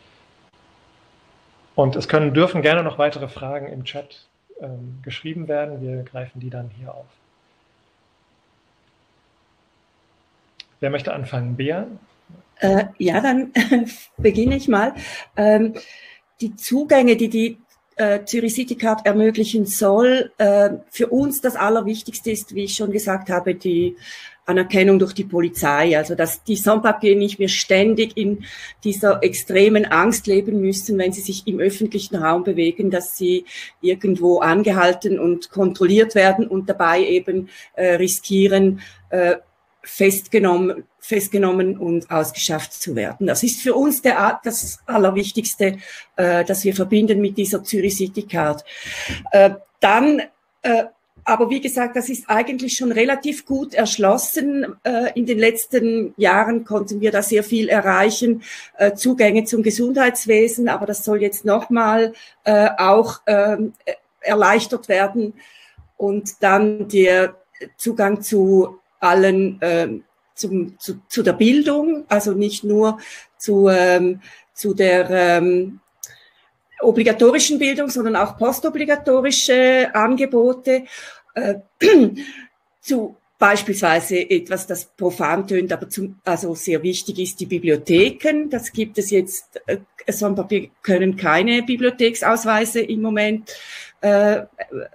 Und es können, dürfen gerne noch weitere Fragen im Chat ähm, geschrieben werden. Wir greifen die dann hier auf. Wer möchte anfangen? Bea? Äh, ja, dann beginne ich mal. Ähm, die Zugänge, die die äh, Zürich City Card ermöglichen soll, äh, für uns das Allerwichtigste ist, wie ich schon gesagt habe, die Anerkennung durch die Polizei. Also, dass die Sans-Papiers nicht mehr ständig in dieser extremen Angst leben müssen, wenn sie sich im öffentlichen Raum bewegen, dass sie irgendwo angehalten und kontrolliert werden und dabei eben äh, riskieren, äh, festgenommen, festgenommen und ausgeschafft zu werden. Das ist für uns der, das Allerwichtigste, äh, das wir verbinden mit dieser Zürich City Card. Äh, dann, äh, aber wie gesagt, das ist eigentlich schon relativ gut erschlossen. Äh, in den letzten Jahren konnten wir da sehr viel erreichen, äh, Zugänge zum Gesundheitswesen, aber das soll jetzt nochmal äh, auch äh, erleichtert werden. Und dann der Zugang zu allen äh, zum, zu, zu der Bildung, also nicht nur zu, ähm, zu der ähm, obligatorischen Bildung, sondern auch postobligatorische Angebote, äh, zu beispielsweise etwas, das profan tönt, aber zum, also sehr wichtig ist, die Bibliotheken. Das gibt es jetzt, äh, Sans-Papiers können keine Bibliotheksausweise im Moment äh,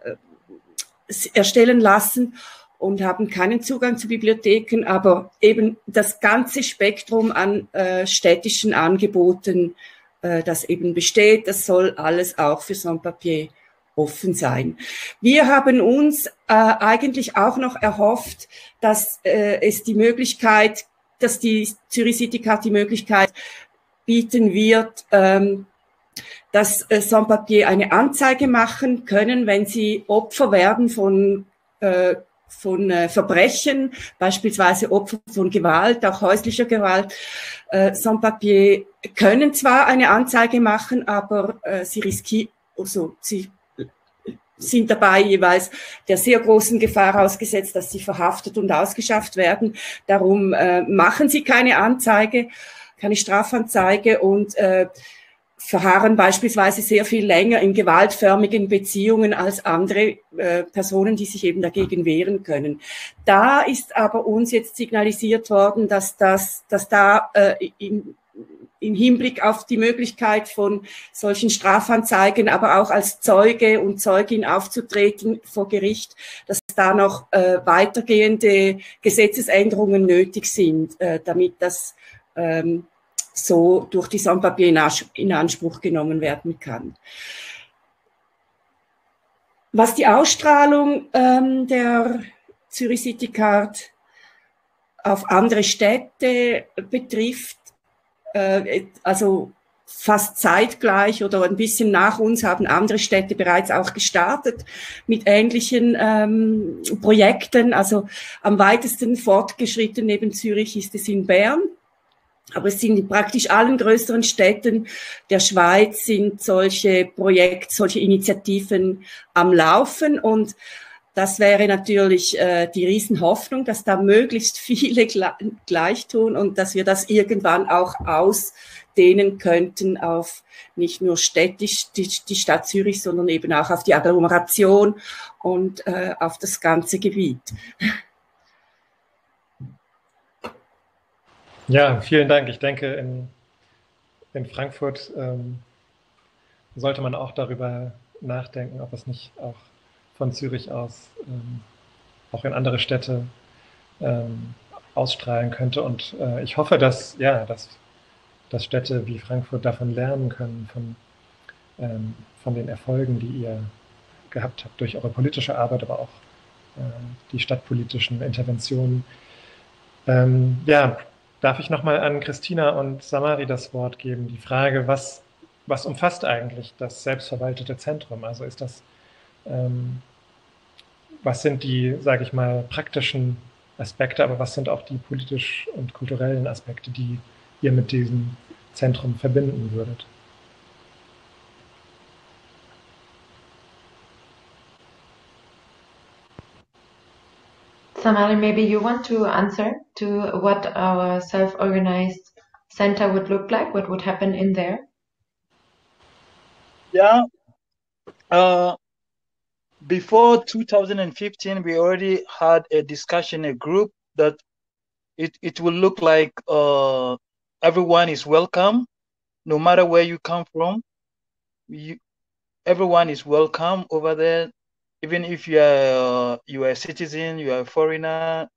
erstellen lassen und haben keinen Zugang zu Bibliotheken, aber eben das ganze Spektrum an äh, städtischen Angeboten, äh, das eben besteht, das soll alles auch für Sans-Papiers offen sein. Wir haben uns äh, eigentlich auch noch erhofft, dass äh, es die Möglichkeit, dass die Zürich City Card die Möglichkeit bieten wird, ähm, dass äh, Sans-Papiers eine Anzeige machen können, wenn sie Opfer werden von äh, von äh, Verbrechen, beispielsweise Opfer von Gewalt, auch häuslicher Gewalt. Äh, Sans-Papiers können zwar eine Anzeige machen, aber äh, sie riskieren, also sie sind dabei jeweils der sehr großen Gefahr ausgesetzt, dass sie verhaftet und ausgeschafft werden. Darum äh, machen sie keine Anzeige, keine Strafanzeige und äh, verharren beispielsweise sehr viel länger in gewaltförmigen Beziehungen als andere äh, Personen, die sich eben dagegen wehren können. Da ist aber uns jetzt signalisiert worden, dass das, dass da äh, im, im Hinblick auf die Möglichkeit von solchen Strafanzeigen, aber auch als Zeuge und Zeugin aufzutreten vor Gericht, dass da noch äh, weitergehende Gesetzesänderungen nötig sind, äh, damit das ähm, so durch die Sans-Papiers in Anspruch genommen werden kann. Was die Ausstrahlung ähm, der Zürich City Card auf andere Städte betrifft, äh, also fast zeitgleich oder ein bisschen nach uns haben andere Städte bereits auch gestartet mit ähnlichen ähm, Projekten. Also am weitesten fortgeschritten neben Zürich ist es in Bern. Aber es sind in praktisch allen größeren Städten der Schweiz sind solche Projekte, solche Initiativen am Laufen. Und das wäre natürlich äh, die Riesenhoffnung, dass da möglichst viele gleich tun und dass wir das irgendwann auch ausdehnen könnten auf nicht nur städtisch die, die Stadt Zürich, sondern eben auch auf die Agglomeration und äh, auf das ganze Gebiet. Ja, vielen Dank. Ich denke, in, in Frankfurt ähm, sollte man auch darüber nachdenken, ob es nicht auch von Zürich aus ähm, auch in andere Städte ähm, ausstrahlen könnte. Und äh, ich hoffe, dass, ja, dass, dass Städte wie Frankfurt davon lernen können, von, ähm, von den Erfolgen, die ihr gehabt habt durch eure politische Arbeit, aber auch äh, die stadtpolitischen Interventionen. Ähm, ja, darf ich nochmal an Christina und Samari das Wort geben? Die Frage, was, was umfasst eigentlich das selbstverwaltete Zentrum? Also ist das, ähm, was sind die, sage ich mal, praktischen Aspekte, aber was sind auch die politisch und kulturellen Aspekte, die ihr mit diesem Zentrum verbinden würdet? Samari, maybe you want to answer to what our self-organized center would look like, what would happen in there? Yeah. Uh, before two thousand fifteen, we already had a discussion, a group that it, it will look like uh, everyone is welcome, no matter where you come from. You, everyone is welcome over there, even if you are uh, you are a citizen, you are a foreigner.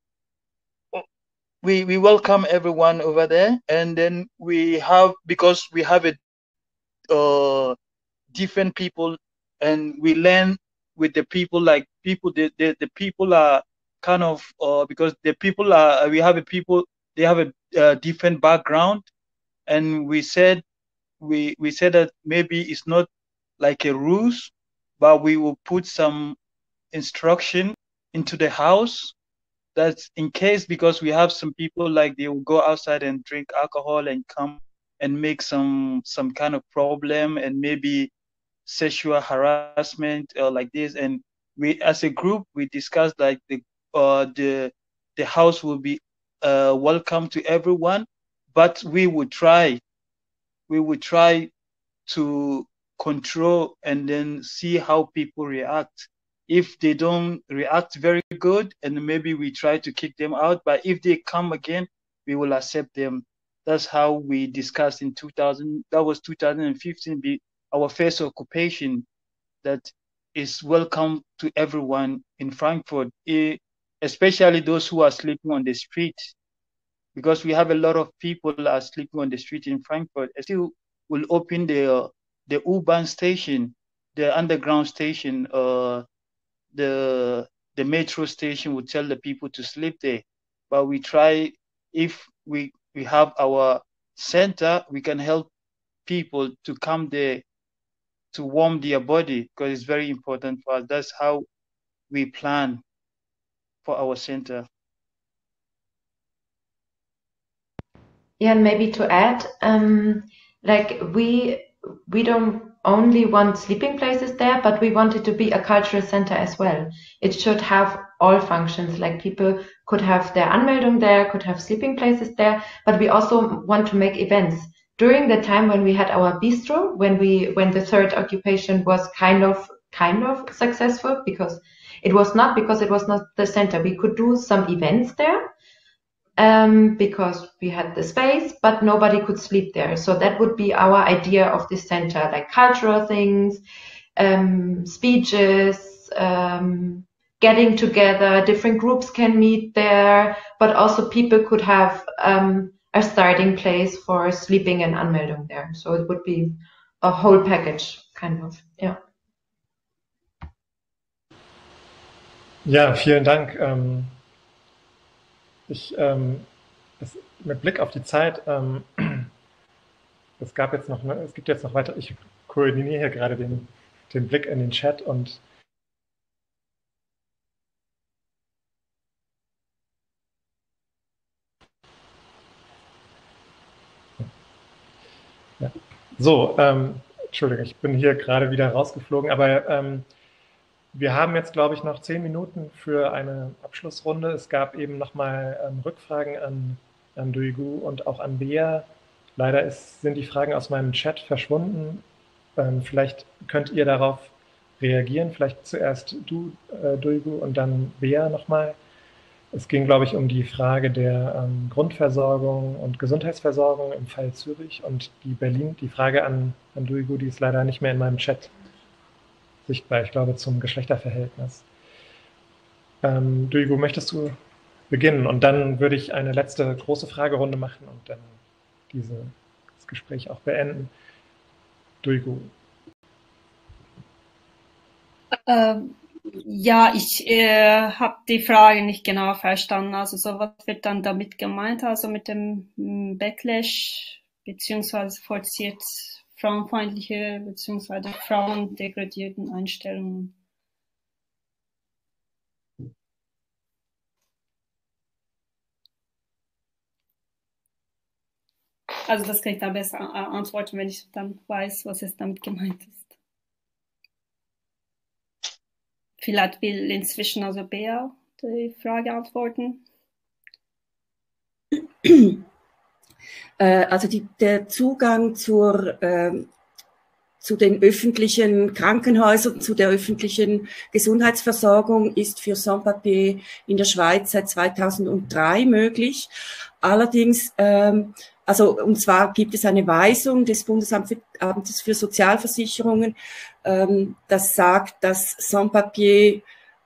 We we welcome everyone over there, and then we have, because we have a uh, different people, and we learn with the people, like people the, the, the people are kind of uh, because the people are we have a people, they have a uh, different background, and we said we we said that maybe it's not like a rules, but we will put some instruction into the house, that's in case, because we have some people like they will go outside and drink alcohol and come and make some some kind of problem, and maybe sexual harassment or like this. And we, as a group, we discussed like the uh the the house will be uh welcome to everyone, but we would try we would try to control and then see how people react. If they don't react very good, and maybe we try to kick them out, but if they come again, we will accept them. That's how we discussed in two thousand, that was two thousand fifteen, be our first occupation, that is welcome to everyone in Frankfurt, especially those who are sleeping on the street, because we have a lot of people are sleeping on the street in Frankfurt. Still will open the the U-Bahn station, the underground station, uh, the the metro station would tell the people to sleep there. But we try, if we we have our center, we can help people to come there to warm their body, because it's very important for us. That's how we plan for our center. Yeah, and maybe to add, um, like we we don't only want sleeping places there, but we want it to be a cultural center as well. It should have all functions, like people could have their Anmeldung there, could have sleeping places there, but we also want to make events. During the time when we had our bistro, when we when the third occupation was kind of kind of successful, because it was not because it was not the center. We could do some events there, um, because we had the space, but nobody could sleep there. So that would be our idea of this center, like cultural things, um, speeches, um, getting together, different groups can meet there, but also people could have um, a starting place for sleeping and Anmeldung there. So it would be a whole package, kind of, yeah. Ja, vielen Dank. Ähm, ich, ähm, das, mit Blick auf die Zeit, ähm, es gab jetzt noch, es gibt jetzt noch weiter, ich koordiniere hier gerade den, den Blick in den Chat und ja. So, ähm, Entschuldigung, ich bin hier gerade wieder rausgeflogen, aber ähm, wir haben jetzt, glaube ich, noch zehn Minuten für eine Abschlussrunde. Es gab eben nochmal ähm, Rückfragen an, an Duygu und auch an Bea. Leider ist, sind die Fragen aus meinem Chat verschwunden. Ähm, vielleicht könnt ihr darauf reagieren. Vielleicht zuerst du, äh, Duygu, und dann Bea nochmal. Es ging, glaube ich, um die Frage der ähm, Grundversorgung und Gesundheitsversorgung im Fall Zürich, und die Berlin, die Frage an, an Duygu, die ist leider nicht mehr in meinem Chat sichtbar, ich glaube, zum Geschlechterverhältnis. Ähm, Duygu, möchtest du beginnen? Und dann würde ich eine letzte große Fragerunde machen und dann diese, das Gespräch auch beenden. Duygu. Ähm, ja, ich äh, habe die Frage nicht genau verstanden. Also so, was wird dann damit gemeint? Also mit dem m, Backlash beziehungsweise forciert frauenfeindliche beziehungsweise frauendegradierten Einstellungen. Also das kann ich dann besser antworten, wenn ich dann weiß, was es damit gemeint ist. Vielleicht will inzwischen also Bea die Frage antworten. Also die, der Zugang zur, äh, zu den öffentlichen Krankenhäusern, zu der öffentlichen Gesundheitsversorgung ist für Sans-Papiers in der Schweiz seit zweitausenddrei möglich. Allerdings, ähm, also und zwar gibt es eine Weisung des Bundesamtes für Sozialversicherungen, ähm, das sagt, dass Sans-Papiers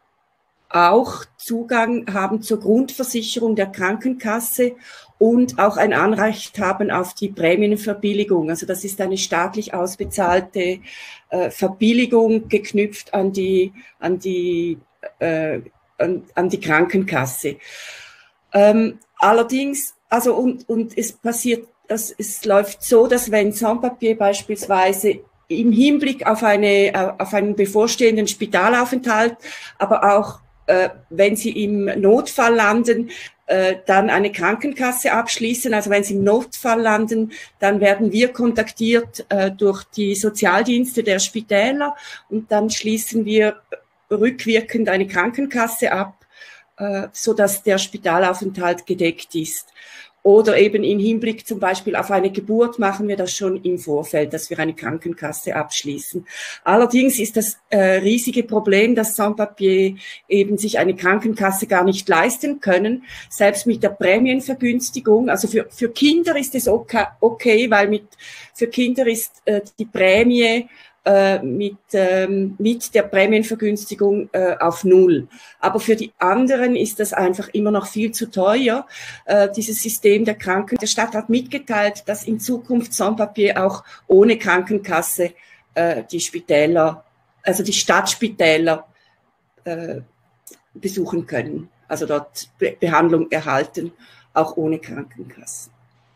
auch Zugang haben zur Grundversicherung der Krankenkasse und auch ein Anrecht haben auf die Prämienverbilligung. Also das ist eine staatlich ausbezahlte äh, Verbilligung geknüpft an die an die äh, an, an die Krankenkasse. Ähm, allerdings, also und und es passiert, dass es läuft so, dass wenn Sans-Papiers beispielsweise im Hinblick auf eine auf einen bevorstehenden Spitalaufenthalt, aber auch äh, wenn sie im Notfall landen, äh, dann eine Krankenkasse abschließen. Also wenn sie im Notfall landen, dann werden wir kontaktiert äh, durch die Sozialdienste der Spitäler und dann schließen wir rückwirkend eine Krankenkasse ab, äh, so dass der Spitalaufenthalt gedeckt ist. Oder eben im Hinblick zum Beispiel auf eine Geburt machen wir das schon im Vorfeld, dass wir eine Krankenkasse abschließen. Allerdings ist das äh, riesige Problem, dass Sans-Papiers eben sich eine Krankenkasse gar nicht leisten können, selbst mit der Prämienvergünstigung. Also für, für Kinder ist es okay, okay, weil mit, für Kinder ist äh, die Prämie mit, ähm, mit der Prämienvergünstigung äh, auf Null. Aber für die anderen ist das einfach immer noch viel zu teuer. Äh, dieses System der Kranken, der Stadt hat mitgeteilt, dass in Zukunft Sans-Papiers auch ohne Krankenkasse äh, die Spitäler, also die Stadtspitäler äh, besuchen können. Also dort Be- Behandlung erhalten, auch ohne Krankenkasse.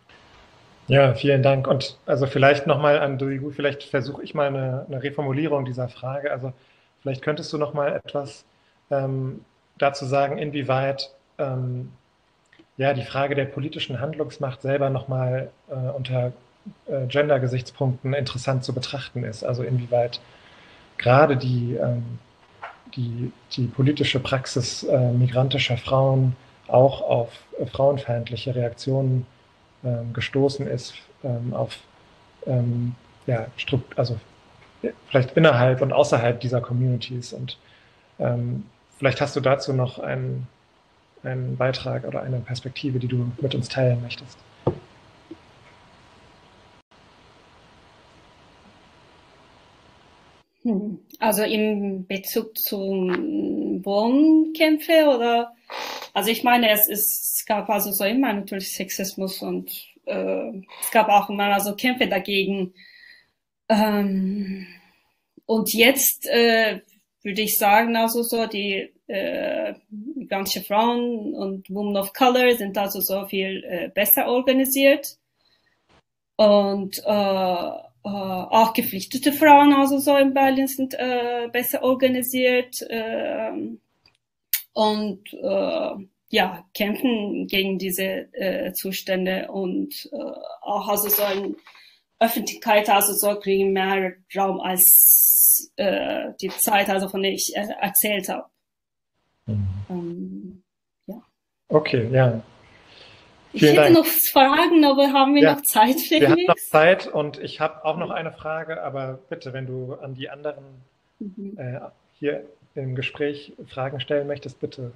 Ja, vielen Dank. Und also vielleicht nochmal an Duygu, vielleicht versuche ich mal eine, eine Reformulierung dieser Frage. Also vielleicht könntest du nochmal etwas ähm, dazu sagen, inwieweit ähm, ja, die Frage der politischen Handlungsmacht selber nochmal äh, unter äh, Gender-Gesichtspunkten interessant zu betrachten ist. Also inwieweit gerade die, ähm, die, die politische Praxis äh, migrantischer Frauen auch auf äh, frauenfeindliche Reaktionen gestoßen ist, ähm, auf ähm, ja, Strukt also vielleicht innerhalb und außerhalb dieser Communities. Und ähm, vielleicht hast du dazu noch einen, einen Beitrag oder eine Perspektive, die du mit uns teilen möchtest. Also im Bezug zum Wohnkämpfe oder, also ich meine, es ist Es gab also so immer natürlich Sexismus und äh, es gab auch immer also Kämpfe dagegen. Ähm, und jetzt äh, würde ich sagen, also so die äh, migrantische Frauen und Women of Color sind also so viel äh, besser organisiert. Und äh, äh, auch geflüchtete Frauen also so in Berlin sind äh, besser organisiert. Äh, und äh, ja, kämpfen gegen diese äh, Zustände und äh, auch also so in Öffentlichkeit, also so kriegen mehr Raum als äh, die Zeit, also von der ich äh, erzählt habe. Mhm. Ähm, ja. Okay, ja. Ich Vielen hätte Dank. noch Fragen, aber haben wir Ja, noch Zeit, Felix? Wir haben noch Zeit und ich habe auch noch eine Frage, aber bitte, wenn du an die anderen Mhm. äh, hier im Gespräch Fragen stellen möchtest, bitte.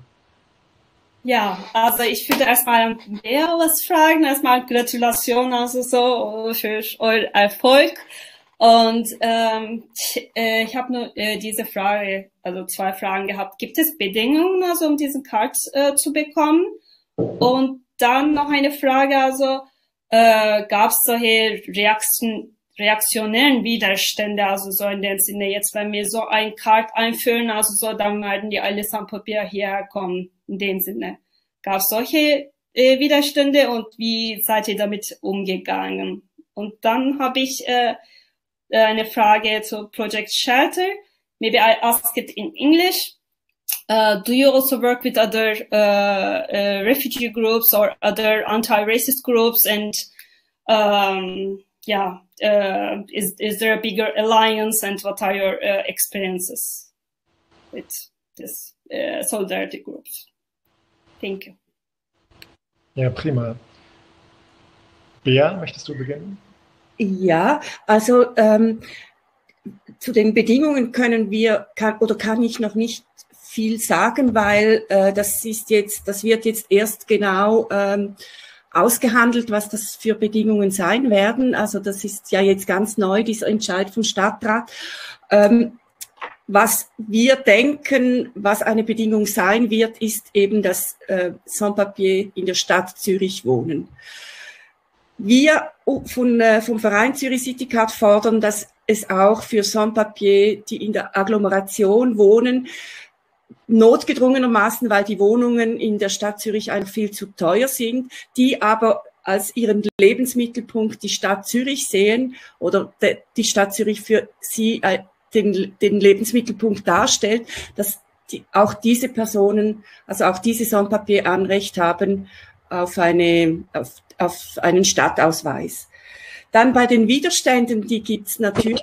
Ja, also ich würde erstmal mehr was fragen. Erstmal Gratulation also so für euren Erfolg. Und ähm, ich, äh, ich habe nur äh, diese Frage, also zwei Fragen gehabt. Gibt es Bedingungen, also um diesen Card äh, zu bekommen? Und dann noch eine Frage, also äh, gab es solche Reaktion, reaktionären Widerstände, also so in dem Sinne, jetzt wenn wir so ein Card einführen, also so, dann werden die alle Sans-Papiers hierher kommen, in dem Sinne. Gab es solche äh, Widerstände und wie seid ihr damit umgegangen? Und dann habe ich äh, eine Frage zu Project Shelter. Maybe I ask it in English. Uh, do you also work with other uh, uh, refugee groups or other anti-racist groups? And um, yeah, uh, is is there a bigger alliance? And what are your uh, experiences with this uh, solidarity groups? Thank you. Ja, prima. Bea, möchtest du beginnen? Ja, also ähm, zu den Bedingungen können wir kann, oder kann ich noch nicht viel sagen, weil äh, das ist jetzt, das wird jetzt erst genau ähm, ausgehandelt, was das für Bedingungen sein werden. Also das ist ja jetzt ganz neu, dieser Entscheid vom Stadtrat. Ähm, was wir denken, was eine Bedingung sein wird, ist eben das äh, Sans-Papier in der Stadt Zürich wohnen. Wir von, äh, vom Verein Zürich City Card fordern, dass es auch für Sans-Papier, die in der Agglomeration wohnen, notgedrungenermaßen, weil die Wohnungen in der Stadt Zürich einfach viel zu teuer sind, die aber als ihren Lebensmittelpunkt die Stadt Zürich sehen oder de, die Stadt Zürich für sie äh, den, den Lebensmittelpunkt darstellt, dass die, auch diese Personen, also auch diese Sans-Papier Anrecht haben auf, eine, auf, auf einen Stadtausweis. Dann bei den Widerständen, die gibt's natürlich.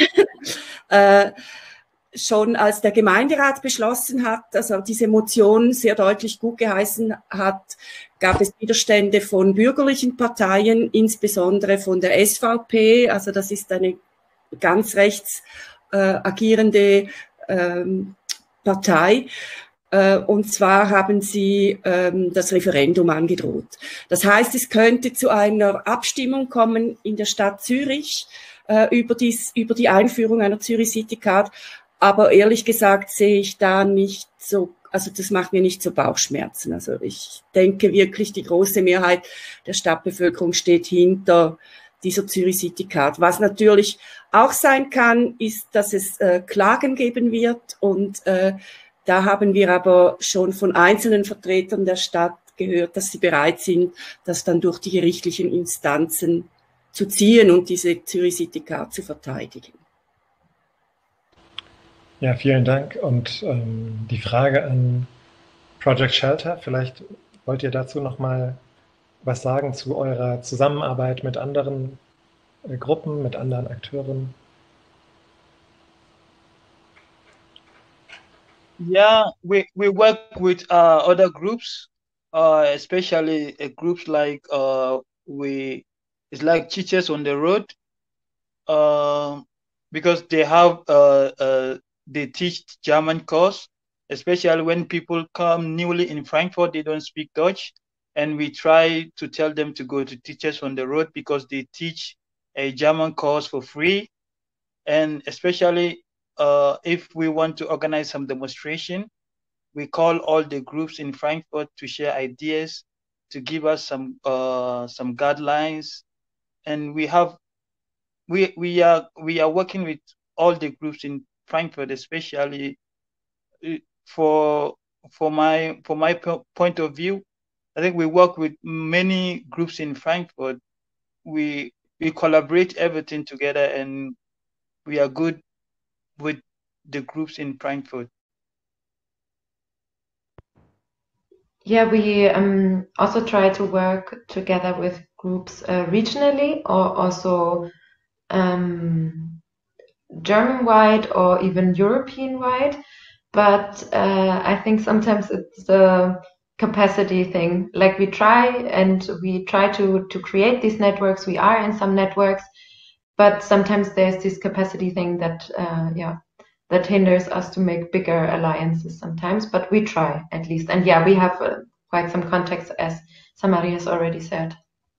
äh, Schon als der Gemeinderat beschlossen hat, also diese Motion sehr deutlich gut geheißen hat, gab es Widerstände von bürgerlichen Parteien, insbesondere von der S V P, also das ist eine ganz rechts äh, agierende ähm, Partei. Äh, und zwar haben sie ähm, das Referendum angedroht. Das heißt, es könnte zu einer Abstimmung kommen in der Stadt Zürich äh, über, dies, über die Einführung einer Zürich City Card. Aber ehrlich gesagt sehe ich da nicht so, also das macht mir nicht so Bauchschmerzen. Also ich denke wirklich, die große Mehrheit der Stadtbevölkerung steht hinter dieser Zürich City Card. Was natürlich auch sein kann, ist, dass es äh, Klagen geben wird. Und äh, da haben wir aber schon von einzelnen Vertretern der Stadt gehört, dass sie bereit sind, das dann durch die gerichtlichen Instanzen zu ziehen und diese Zürich City Card zu verteidigen. Ja, vielen Dank. Und ähm, die Frage an Project Shelter, vielleicht wollt ihr dazu noch mal was sagen zu eurer Zusammenarbeit mit anderen äh, Gruppen, mit anderen Akteuren? Yeah, we, we work with uh, other groups, uh, especially uh, groups like uh, we, it's like Teachers on the Road, uh, because they have uh, uh, they teach German course, especially when people come newly in Frankfurt, they don't speak Dutch. And we try to tell them to go to Teachers on the Road because they teach a German course for free. And especially uh, if we want to organize some demonstration, we call all the groups in Frankfurt to share ideas, to give us some uh, some guidelines. And we have we we are we are working with all the groups in Frankfurt, especially for for my for my point of view. I think we work with many groups in Frankfurt. We we collaborate everything together, and we are good with the groups in Frankfurt. Yeah, we um, also try to work together with groups uh, regionally or also um, German-wide or even European-wide. But uh, I think sometimes it's the capacity thing. Like we try and we try to, to create these networks. We are in some networks, but sometimes there's this capacity thing that, uh, yeah, that hinders us to make bigger alliances sometimes, but we try at least. And yeah, we have uh, quite some contacts, as Samari has already said.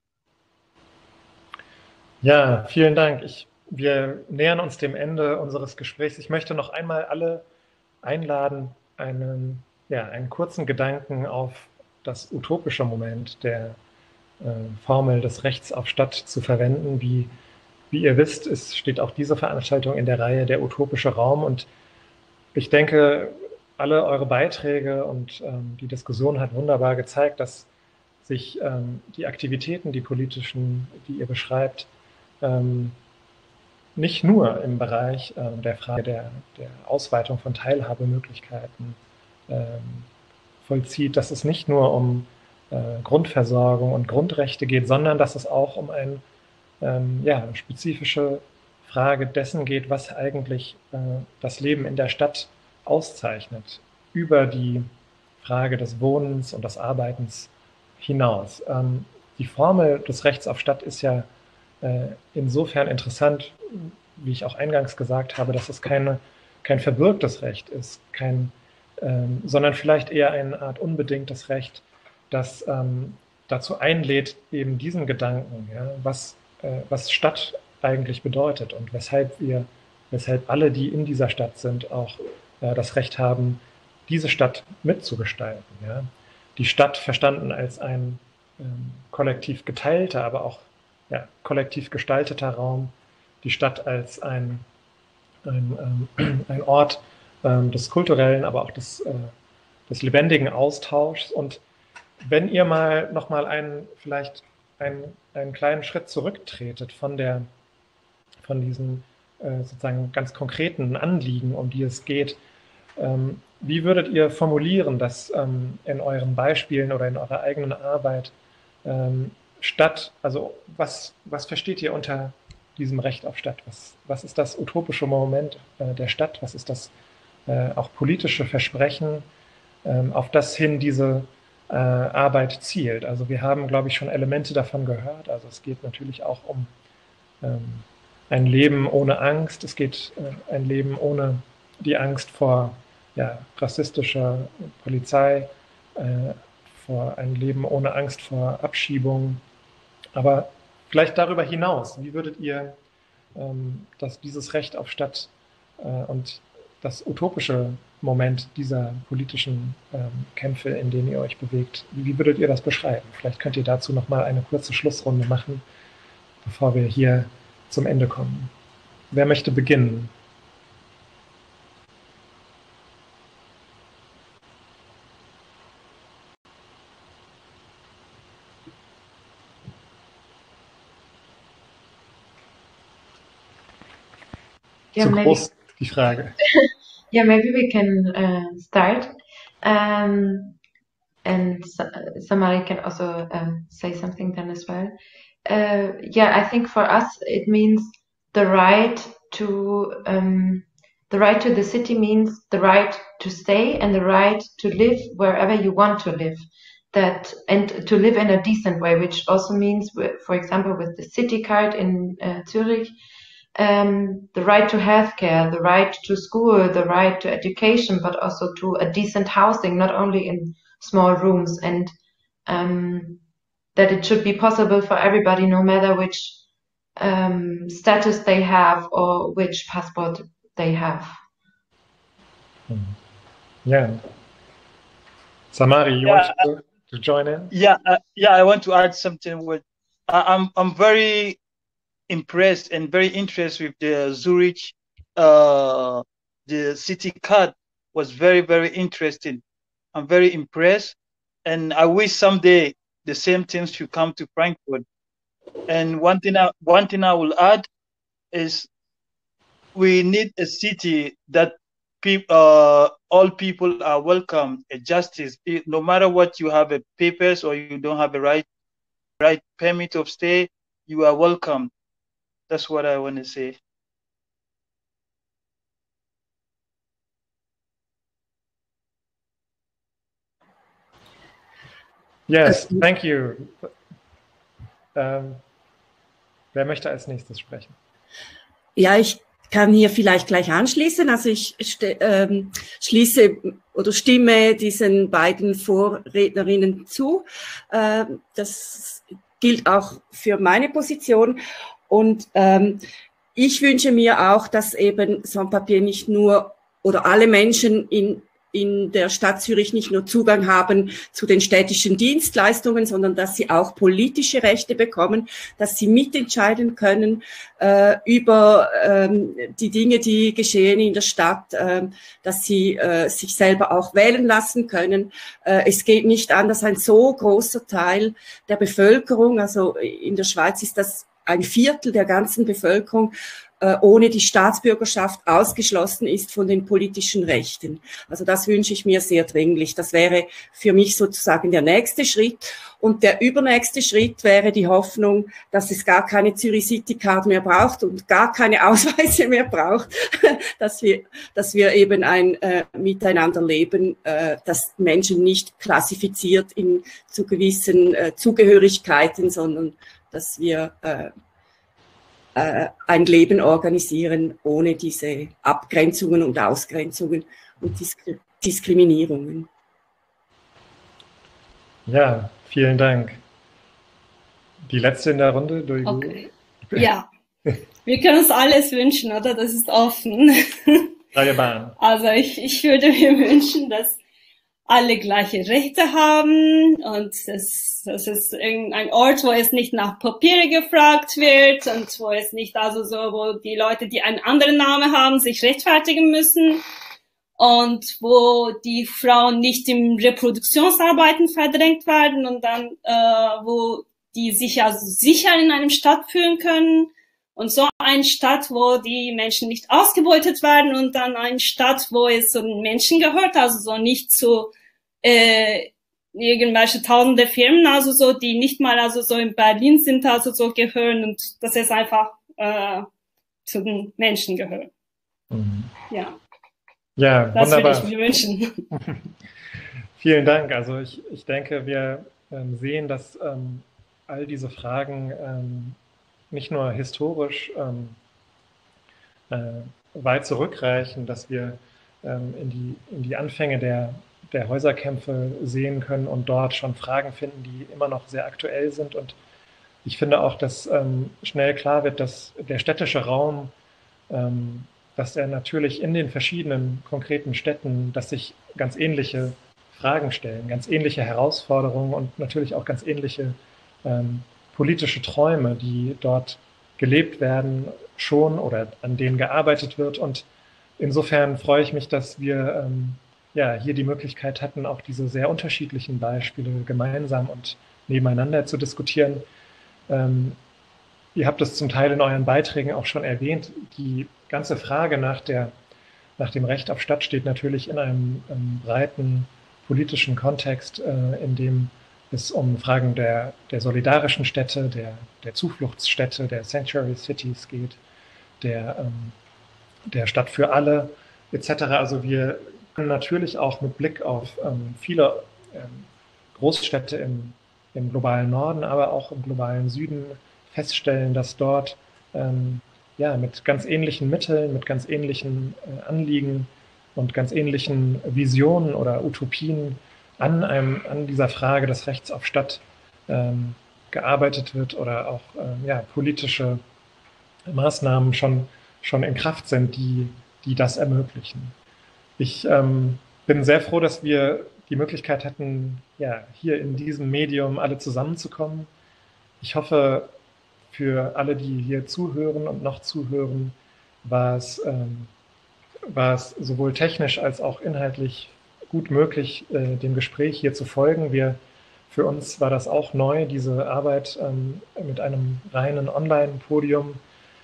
Ja, vielen Dank. Ich, wir nähern uns dem Ende unseres Gesprächs. Ich möchte noch einmal alle einladen, einen, ja, einen kurzen Gedanken auf das utopische Moment der äh, Formel des Rechts auf Stadt zu verwenden. Wie, wie ihr wisst, es steht auch diese Veranstaltung in der Reihe Der utopische Raum, und ich denke, alle eure Beiträge und ähm, die Diskussion hat wunderbar gezeigt, dass sich ähm, die Aktivitäten, die politischen, die ihr beschreibt, ähm, nicht nur im Bereich äh, der Frage der, der Ausweitung von Teilhabemöglichkeiten ähm, vollzieht, dass es nicht nur um äh, Grundversorgung und Grundrechte geht, sondern dass es auch um eine ähm, ja, spezifische Frage dessen geht, was eigentlich äh, das Leben in der Stadt auszeichnet, über die Frage des Wohnens und des Arbeitens hinaus. Ähm, die Formel des Rechts auf Stadt ist ja äh, insofern interessant, wie ich auch eingangs gesagt habe, dass es keine, kein verbürgtes Recht ist, kein, ähm, sondern vielleicht eher eine Art unbedingtes Recht, das ähm, dazu einlädt, eben diesen Gedanken, ja, was, äh, was Stadt eigentlich bedeutet und weshalb wir, weshalb alle, die in dieser Stadt sind, auch äh, das Recht haben, diese Stadt mitzugestalten. Ja. Die Stadt verstanden als ein ähm, kollektiv geteilter, aber auch ja, kollektiv gestalteter Raum, die Stadt als ein, ein, ähm, ein Ort ähm, des kulturellen, aber auch des, äh, des lebendigen Austauschs. Und wenn ihr mal nochmal einen, vielleicht einen, einen kleinen Schritt zurücktretet von, der, von diesen äh, sozusagen ganz konkreten Anliegen, um die es geht, ähm, wie würdet ihr formulieren, dass ähm, in euren Beispielen oder in eurer eigenen Arbeit ähm, Stadt, also was, was versteht ihr unter diesem Recht auf Stadt? Was, was ist das utopische Moment äh, der Stadt? Was ist das äh, auch politische Versprechen, ähm, auf das hin diese äh, Arbeit zielt? Also wir haben, glaube ich, schon Elemente davon gehört. Also es geht natürlich auch um ähm, ein Leben ohne Angst. Es geht äh, ein Leben ohne die Angst vor ja, rassistischer Polizei, äh, vor ein Leben ohne Angst vor Abschiebung. Aber vielleicht darüber hinaus, wie würdet ihr ähm, dass dieses Recht auf Stadt äh, und das utopische Moment dieser politischen ähm, Kämpfe, in denen ihr euch bewegt, wie würdet ihr das beschreiben? Vielleicht könnt ihr dazu nochmal eine kurze Schlussrunde machen, bevor wir hier zum Ende kommen. Wer möchte beginnen? Yeah, Zu maybe, groß die Frage. yeah, maybe we can uh, start. Um, and so, somebody can also um, say something then as well. Uh, yeah, I think for us it means the right to um, the right to the city means the right to stay and the right to live wherever you want to live. That and to live in a decent way, which also means, for example, with the city card in uh, Zurich. Um, the right to healthcare, the right to school, the right to education, but also to a decent housing, not only in small rooms, and um, that it should be possible for everybody, no matter which um, status they have or which passport they have. Yeah. Samari, you Yeah, want to, to join in? Yeah, uh, yeah, I want to add something. With uh, I'm I'm very impressed and very interested with the Zurich, uh, the city card was very, very interesting. I'm very impressed, and I wish someday the same things should come to Frankfurt. And one thing, I, one thing I will add is we need a city that people, uh, all people are welcome. A justice, no matter what you have, a papers or you don't have a right, right permit of stay, you are welcome. That's what I want to say. Yes, thank you. Ähm, wer möchte als nächstes sprechen? Ja, ich kann hier vielleicht gleich anschließen. Also ich ähm, schließe oder stimme diesen beiden Vorrednerinnen zu. Ähm, das gilt auch für meine Position. Und ähm, ich wünsche mir auch, dass eben Sans-Papier nicht nur oder alle Menschen in in der Stadt Zürich nicht nur Zugang haben zu den städtischen Dienstleistungen, sondern dass sie auch politische Rechte bekommen, dass sie mitentscheiden können äh, über ähm, die Dinge, die geschehen in der Stadt, äh, dass sie äh, sich selber auch wählen lassen können. Äh, es geht nicht an, dass ein so großer Teil der Bevölkerung, also in der Schweiz ist das ein Viertel der ganzen Bevölkerung, äh, ohne die Staatsbürgerschaft ausgeschlossen ist von den politischen Rechten. Also das wünsche ich mir sehr dringlich. Das wäre für mich sozusagen der nächste Schritt. Und der übernächste Schritt wäre die Hoffnung, dass es gar keine Zürich City Card mehr braucht und gar keine Ausweise mehr braucht, dass wir, dass wir eben ein äh, Miteinander leben, äh, das Menschen nicht klassifiziert in zu gewissen äh, Zugehörigkeiten, sondern dass wir äh, äh, ein Leben organisieren ohne diese Abgrenzungen und Ausgrenzungen und Disk- Diskriminierungen. Ja, vielen Dank. Die letzte in der Runde, Doigo. Okay. Ja, wir können uns alles wünschen, oder? Das ist offen. Freie Bahn. Also ich, ich würde mir wünschen, dass alle gleiche Rechte haben und es, das ist irgendein Ort, wo es nicht nach Papiere gefragt wird und wo es nicht also so, wo die Leute, die einen anderen Namen haben, sich rechtfertigen müssen und wo die Frauen nicht im Reproduktionsarbeiten verdrängt werden und dann, äh, wo die sich also sicher in einem Stadt fühlen können. Und so eine Stadt, wo die Menschen nicht ausgebeutet werden und dann eine Stadt, wo es so Menschen gehört, also so nicht zu äh, irgendwelche tausende Firmen, also so, die nicht mal also so in Berlin sind, also so gehören und dass es einfach äh, zu den Menschen gehört. Mhm. Ja, Ja, das wunderbar. würde ich mir wünschen. Vielen Dank. Also ich, ich denke, wir ähm, sehen, dass ähm, all diese Fragen ähm, nicht nur historisch ähm, äh, weit zurückreichen, dass wir ähm, in, die, in die Anfänge der, der Häuserkämpfe sehen können und dort schon Fragen finden, die immer noch sehr aktuell sind. Und ich finde auch, dass ähm, schnell klar wird, dass der städtische Raum, ähm, dass er natürlich in den verschiedenen konkreten Städten, dass sich ganz ähnliche Fragen stellen, ganz ähnliche Herausforderungen und natürlich auch ganz ähnliche ähm, politische Träume, die dort gelebt werden schon oder an denen gearbeitet wird. Und insofern freue ich mich, dass wir ähm, ja, hier die Möglichkeit hatten, auch diese sehr unterschiedlichen Beispiele gemeinsam und nebeneinander zu diskutieren. Ähm, ihr habt es zum Teil in euren Beiträgen auch schon erwähnt, die ganze Frage nach, der, nach dem Recht auf Stadt steht natürlich in einem, einem breiten politischen Kontext, äh, in dem es um Fragen der, der solidarischen Städte, der, der Zufluchtsstädte, der Sanctuary Cities geht, der, ähm, der Stadt für alle et cetera. Also wir können natürlich auch mit Blick auf ähm, viele ähm, Großstädte im, im globalen Norden, aber auch im globalen Süden feststellen, dass dort ähm, ja, mit ganz ähnlichen Mitteln, mit ganz ähnlichen äh, Anliegen und ganz ähnlichen Visionen oder Utopien an, einem, an dieser Frage des Rechts auf Stadt ähm, gearbeitet wird oder auch ähm, ja, politische Maßnahmen schon, schon in Kraft sind, die, die das ermöglichen. Ich ähm, bin sehr froh, dass wir die Möglichkeit hatten, ja, hier in diesem Medium alle zusammenzukommen. Ich hoffe, für alle, die hier zuhören und noch zuhören, war es, ähm, war es sowohl technisch als auch inhaltlich gut möglich, äh, dem Gespräch hier zu folgen. Wir, für uns war das auch neu, diese Arbeit ähm, mit einem reinen Online-Podium.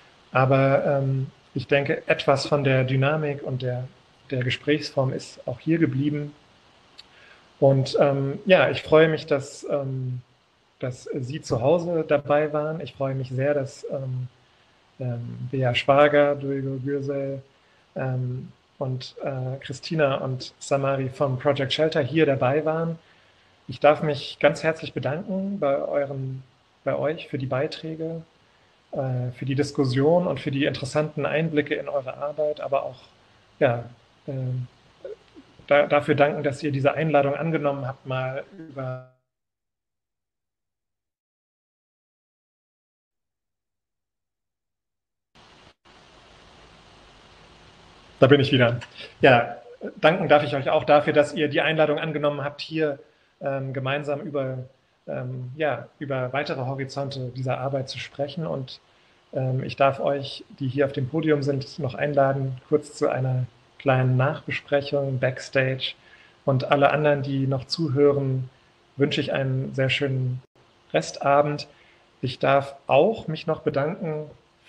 Aber ähm, ich denke, etwas von der Dynamik und der, der Gesprächsform ist auch hier geblieben. Und ähm, ja, ich freue mich, dass, ähm, dass Sie zu Hause dabei waren. Ich freue mich sehr, dass ähm, ähm, Bea Schwager, Doigo Gürsel, ähm, und äh, Christina und Samari vom Project Shelter hier dabei waren. Ich darf mich ganz herzlich bedanken bei, euren, bei euch für die Beiträge, äh, für die Diskussion und für die interessanten Einblicke in eure Arbeit, aber auch ja, äh, da, dafür danken, dass ihr diese Einladung angenommen habt, mal über Da bin ich wieder. Ja, danken darf ich euch auch dafür, dass ihr die Einladung angenommen habt, hier ähm, gemeinsam über, ähm, ja, über weitere Horizonte dieser Arbeit zu sprechen. Und ähm, ich darf euch, die hier auf dem Podium sind, noch einladen, kurz zu einer kleinen Nachbesprechung, Backstage. Und alle anderen, die noch zuhören, wünsche ich einen sehr schönen Restabend. Ich darf auch mich noch bedanken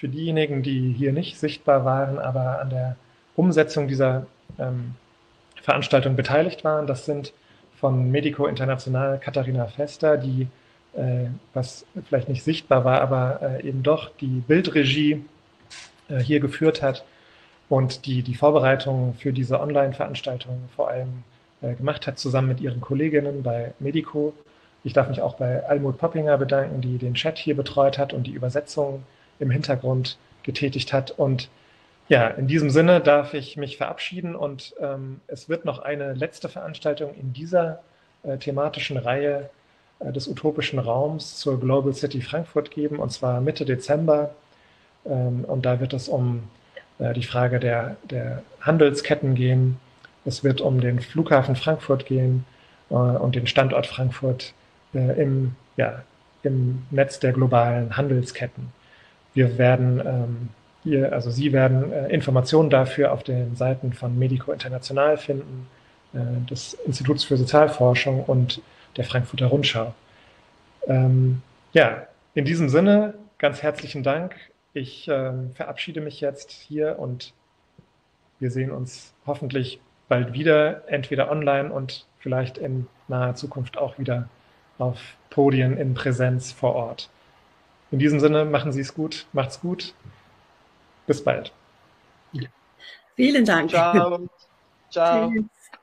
für diejenigen, die hier nicht sichtbar waren, aber an der Umsetzung dieser ähm, Veranstaltung beteiligt waren. Das sind von Medico International Katharina Vester, die, äh, was vielleicht nicht sichtbar war, aber äh, eben doch die Bildregie äh, hier geführt hat und die die Vorbereitungen für diese Online-Veranstaltung vor allem äh, gemacht hat, zusammen mit ihren Kolleginnen bei Medico. Ich darf mich auch bei Almut Poppinger bedanken, die den Chat hier betreut hat und die Übersetzung im Hintergrund getätigt hat. Und ja, in diesem Sinne darf ich mich verabschieden und ähm, es wird noch eine letzte Veranstaltung in dieser äh, thematischen Reihe äh, des utopischen Raums zur Global City Frankfurt geben, und zwar Mitte Dezember. Ähm, und da wird es um äh, die Frage der, der Handelsketten gehen. Es wird um den Flughafen Frankfurt gehen äh, und den Standort Frankfurt äh, im, ja, im Netz der globalen Handelsketten. Wir werden ähm, hier, also Sie werden äh, Informationen dafür auf den Seiten von Medico International finden, äh, des Instituts für Sozialforschung und der Frankfurter Rundschau. Ähm, ja, in diesem Sinne ganz herzlichen Dank. Ich ähm, verabschiede mich jetzt hier und wir sehen uns hoffentlich bald wieder, entweder online und vielleicht in naher Zukunft auch wieder auf Podien in Präsenz vor Ort. In diesem Sinne, machen Sie es gut, macht's gut. Bis bald. Vielen Dank. Ciao. Ciao. Tschüss.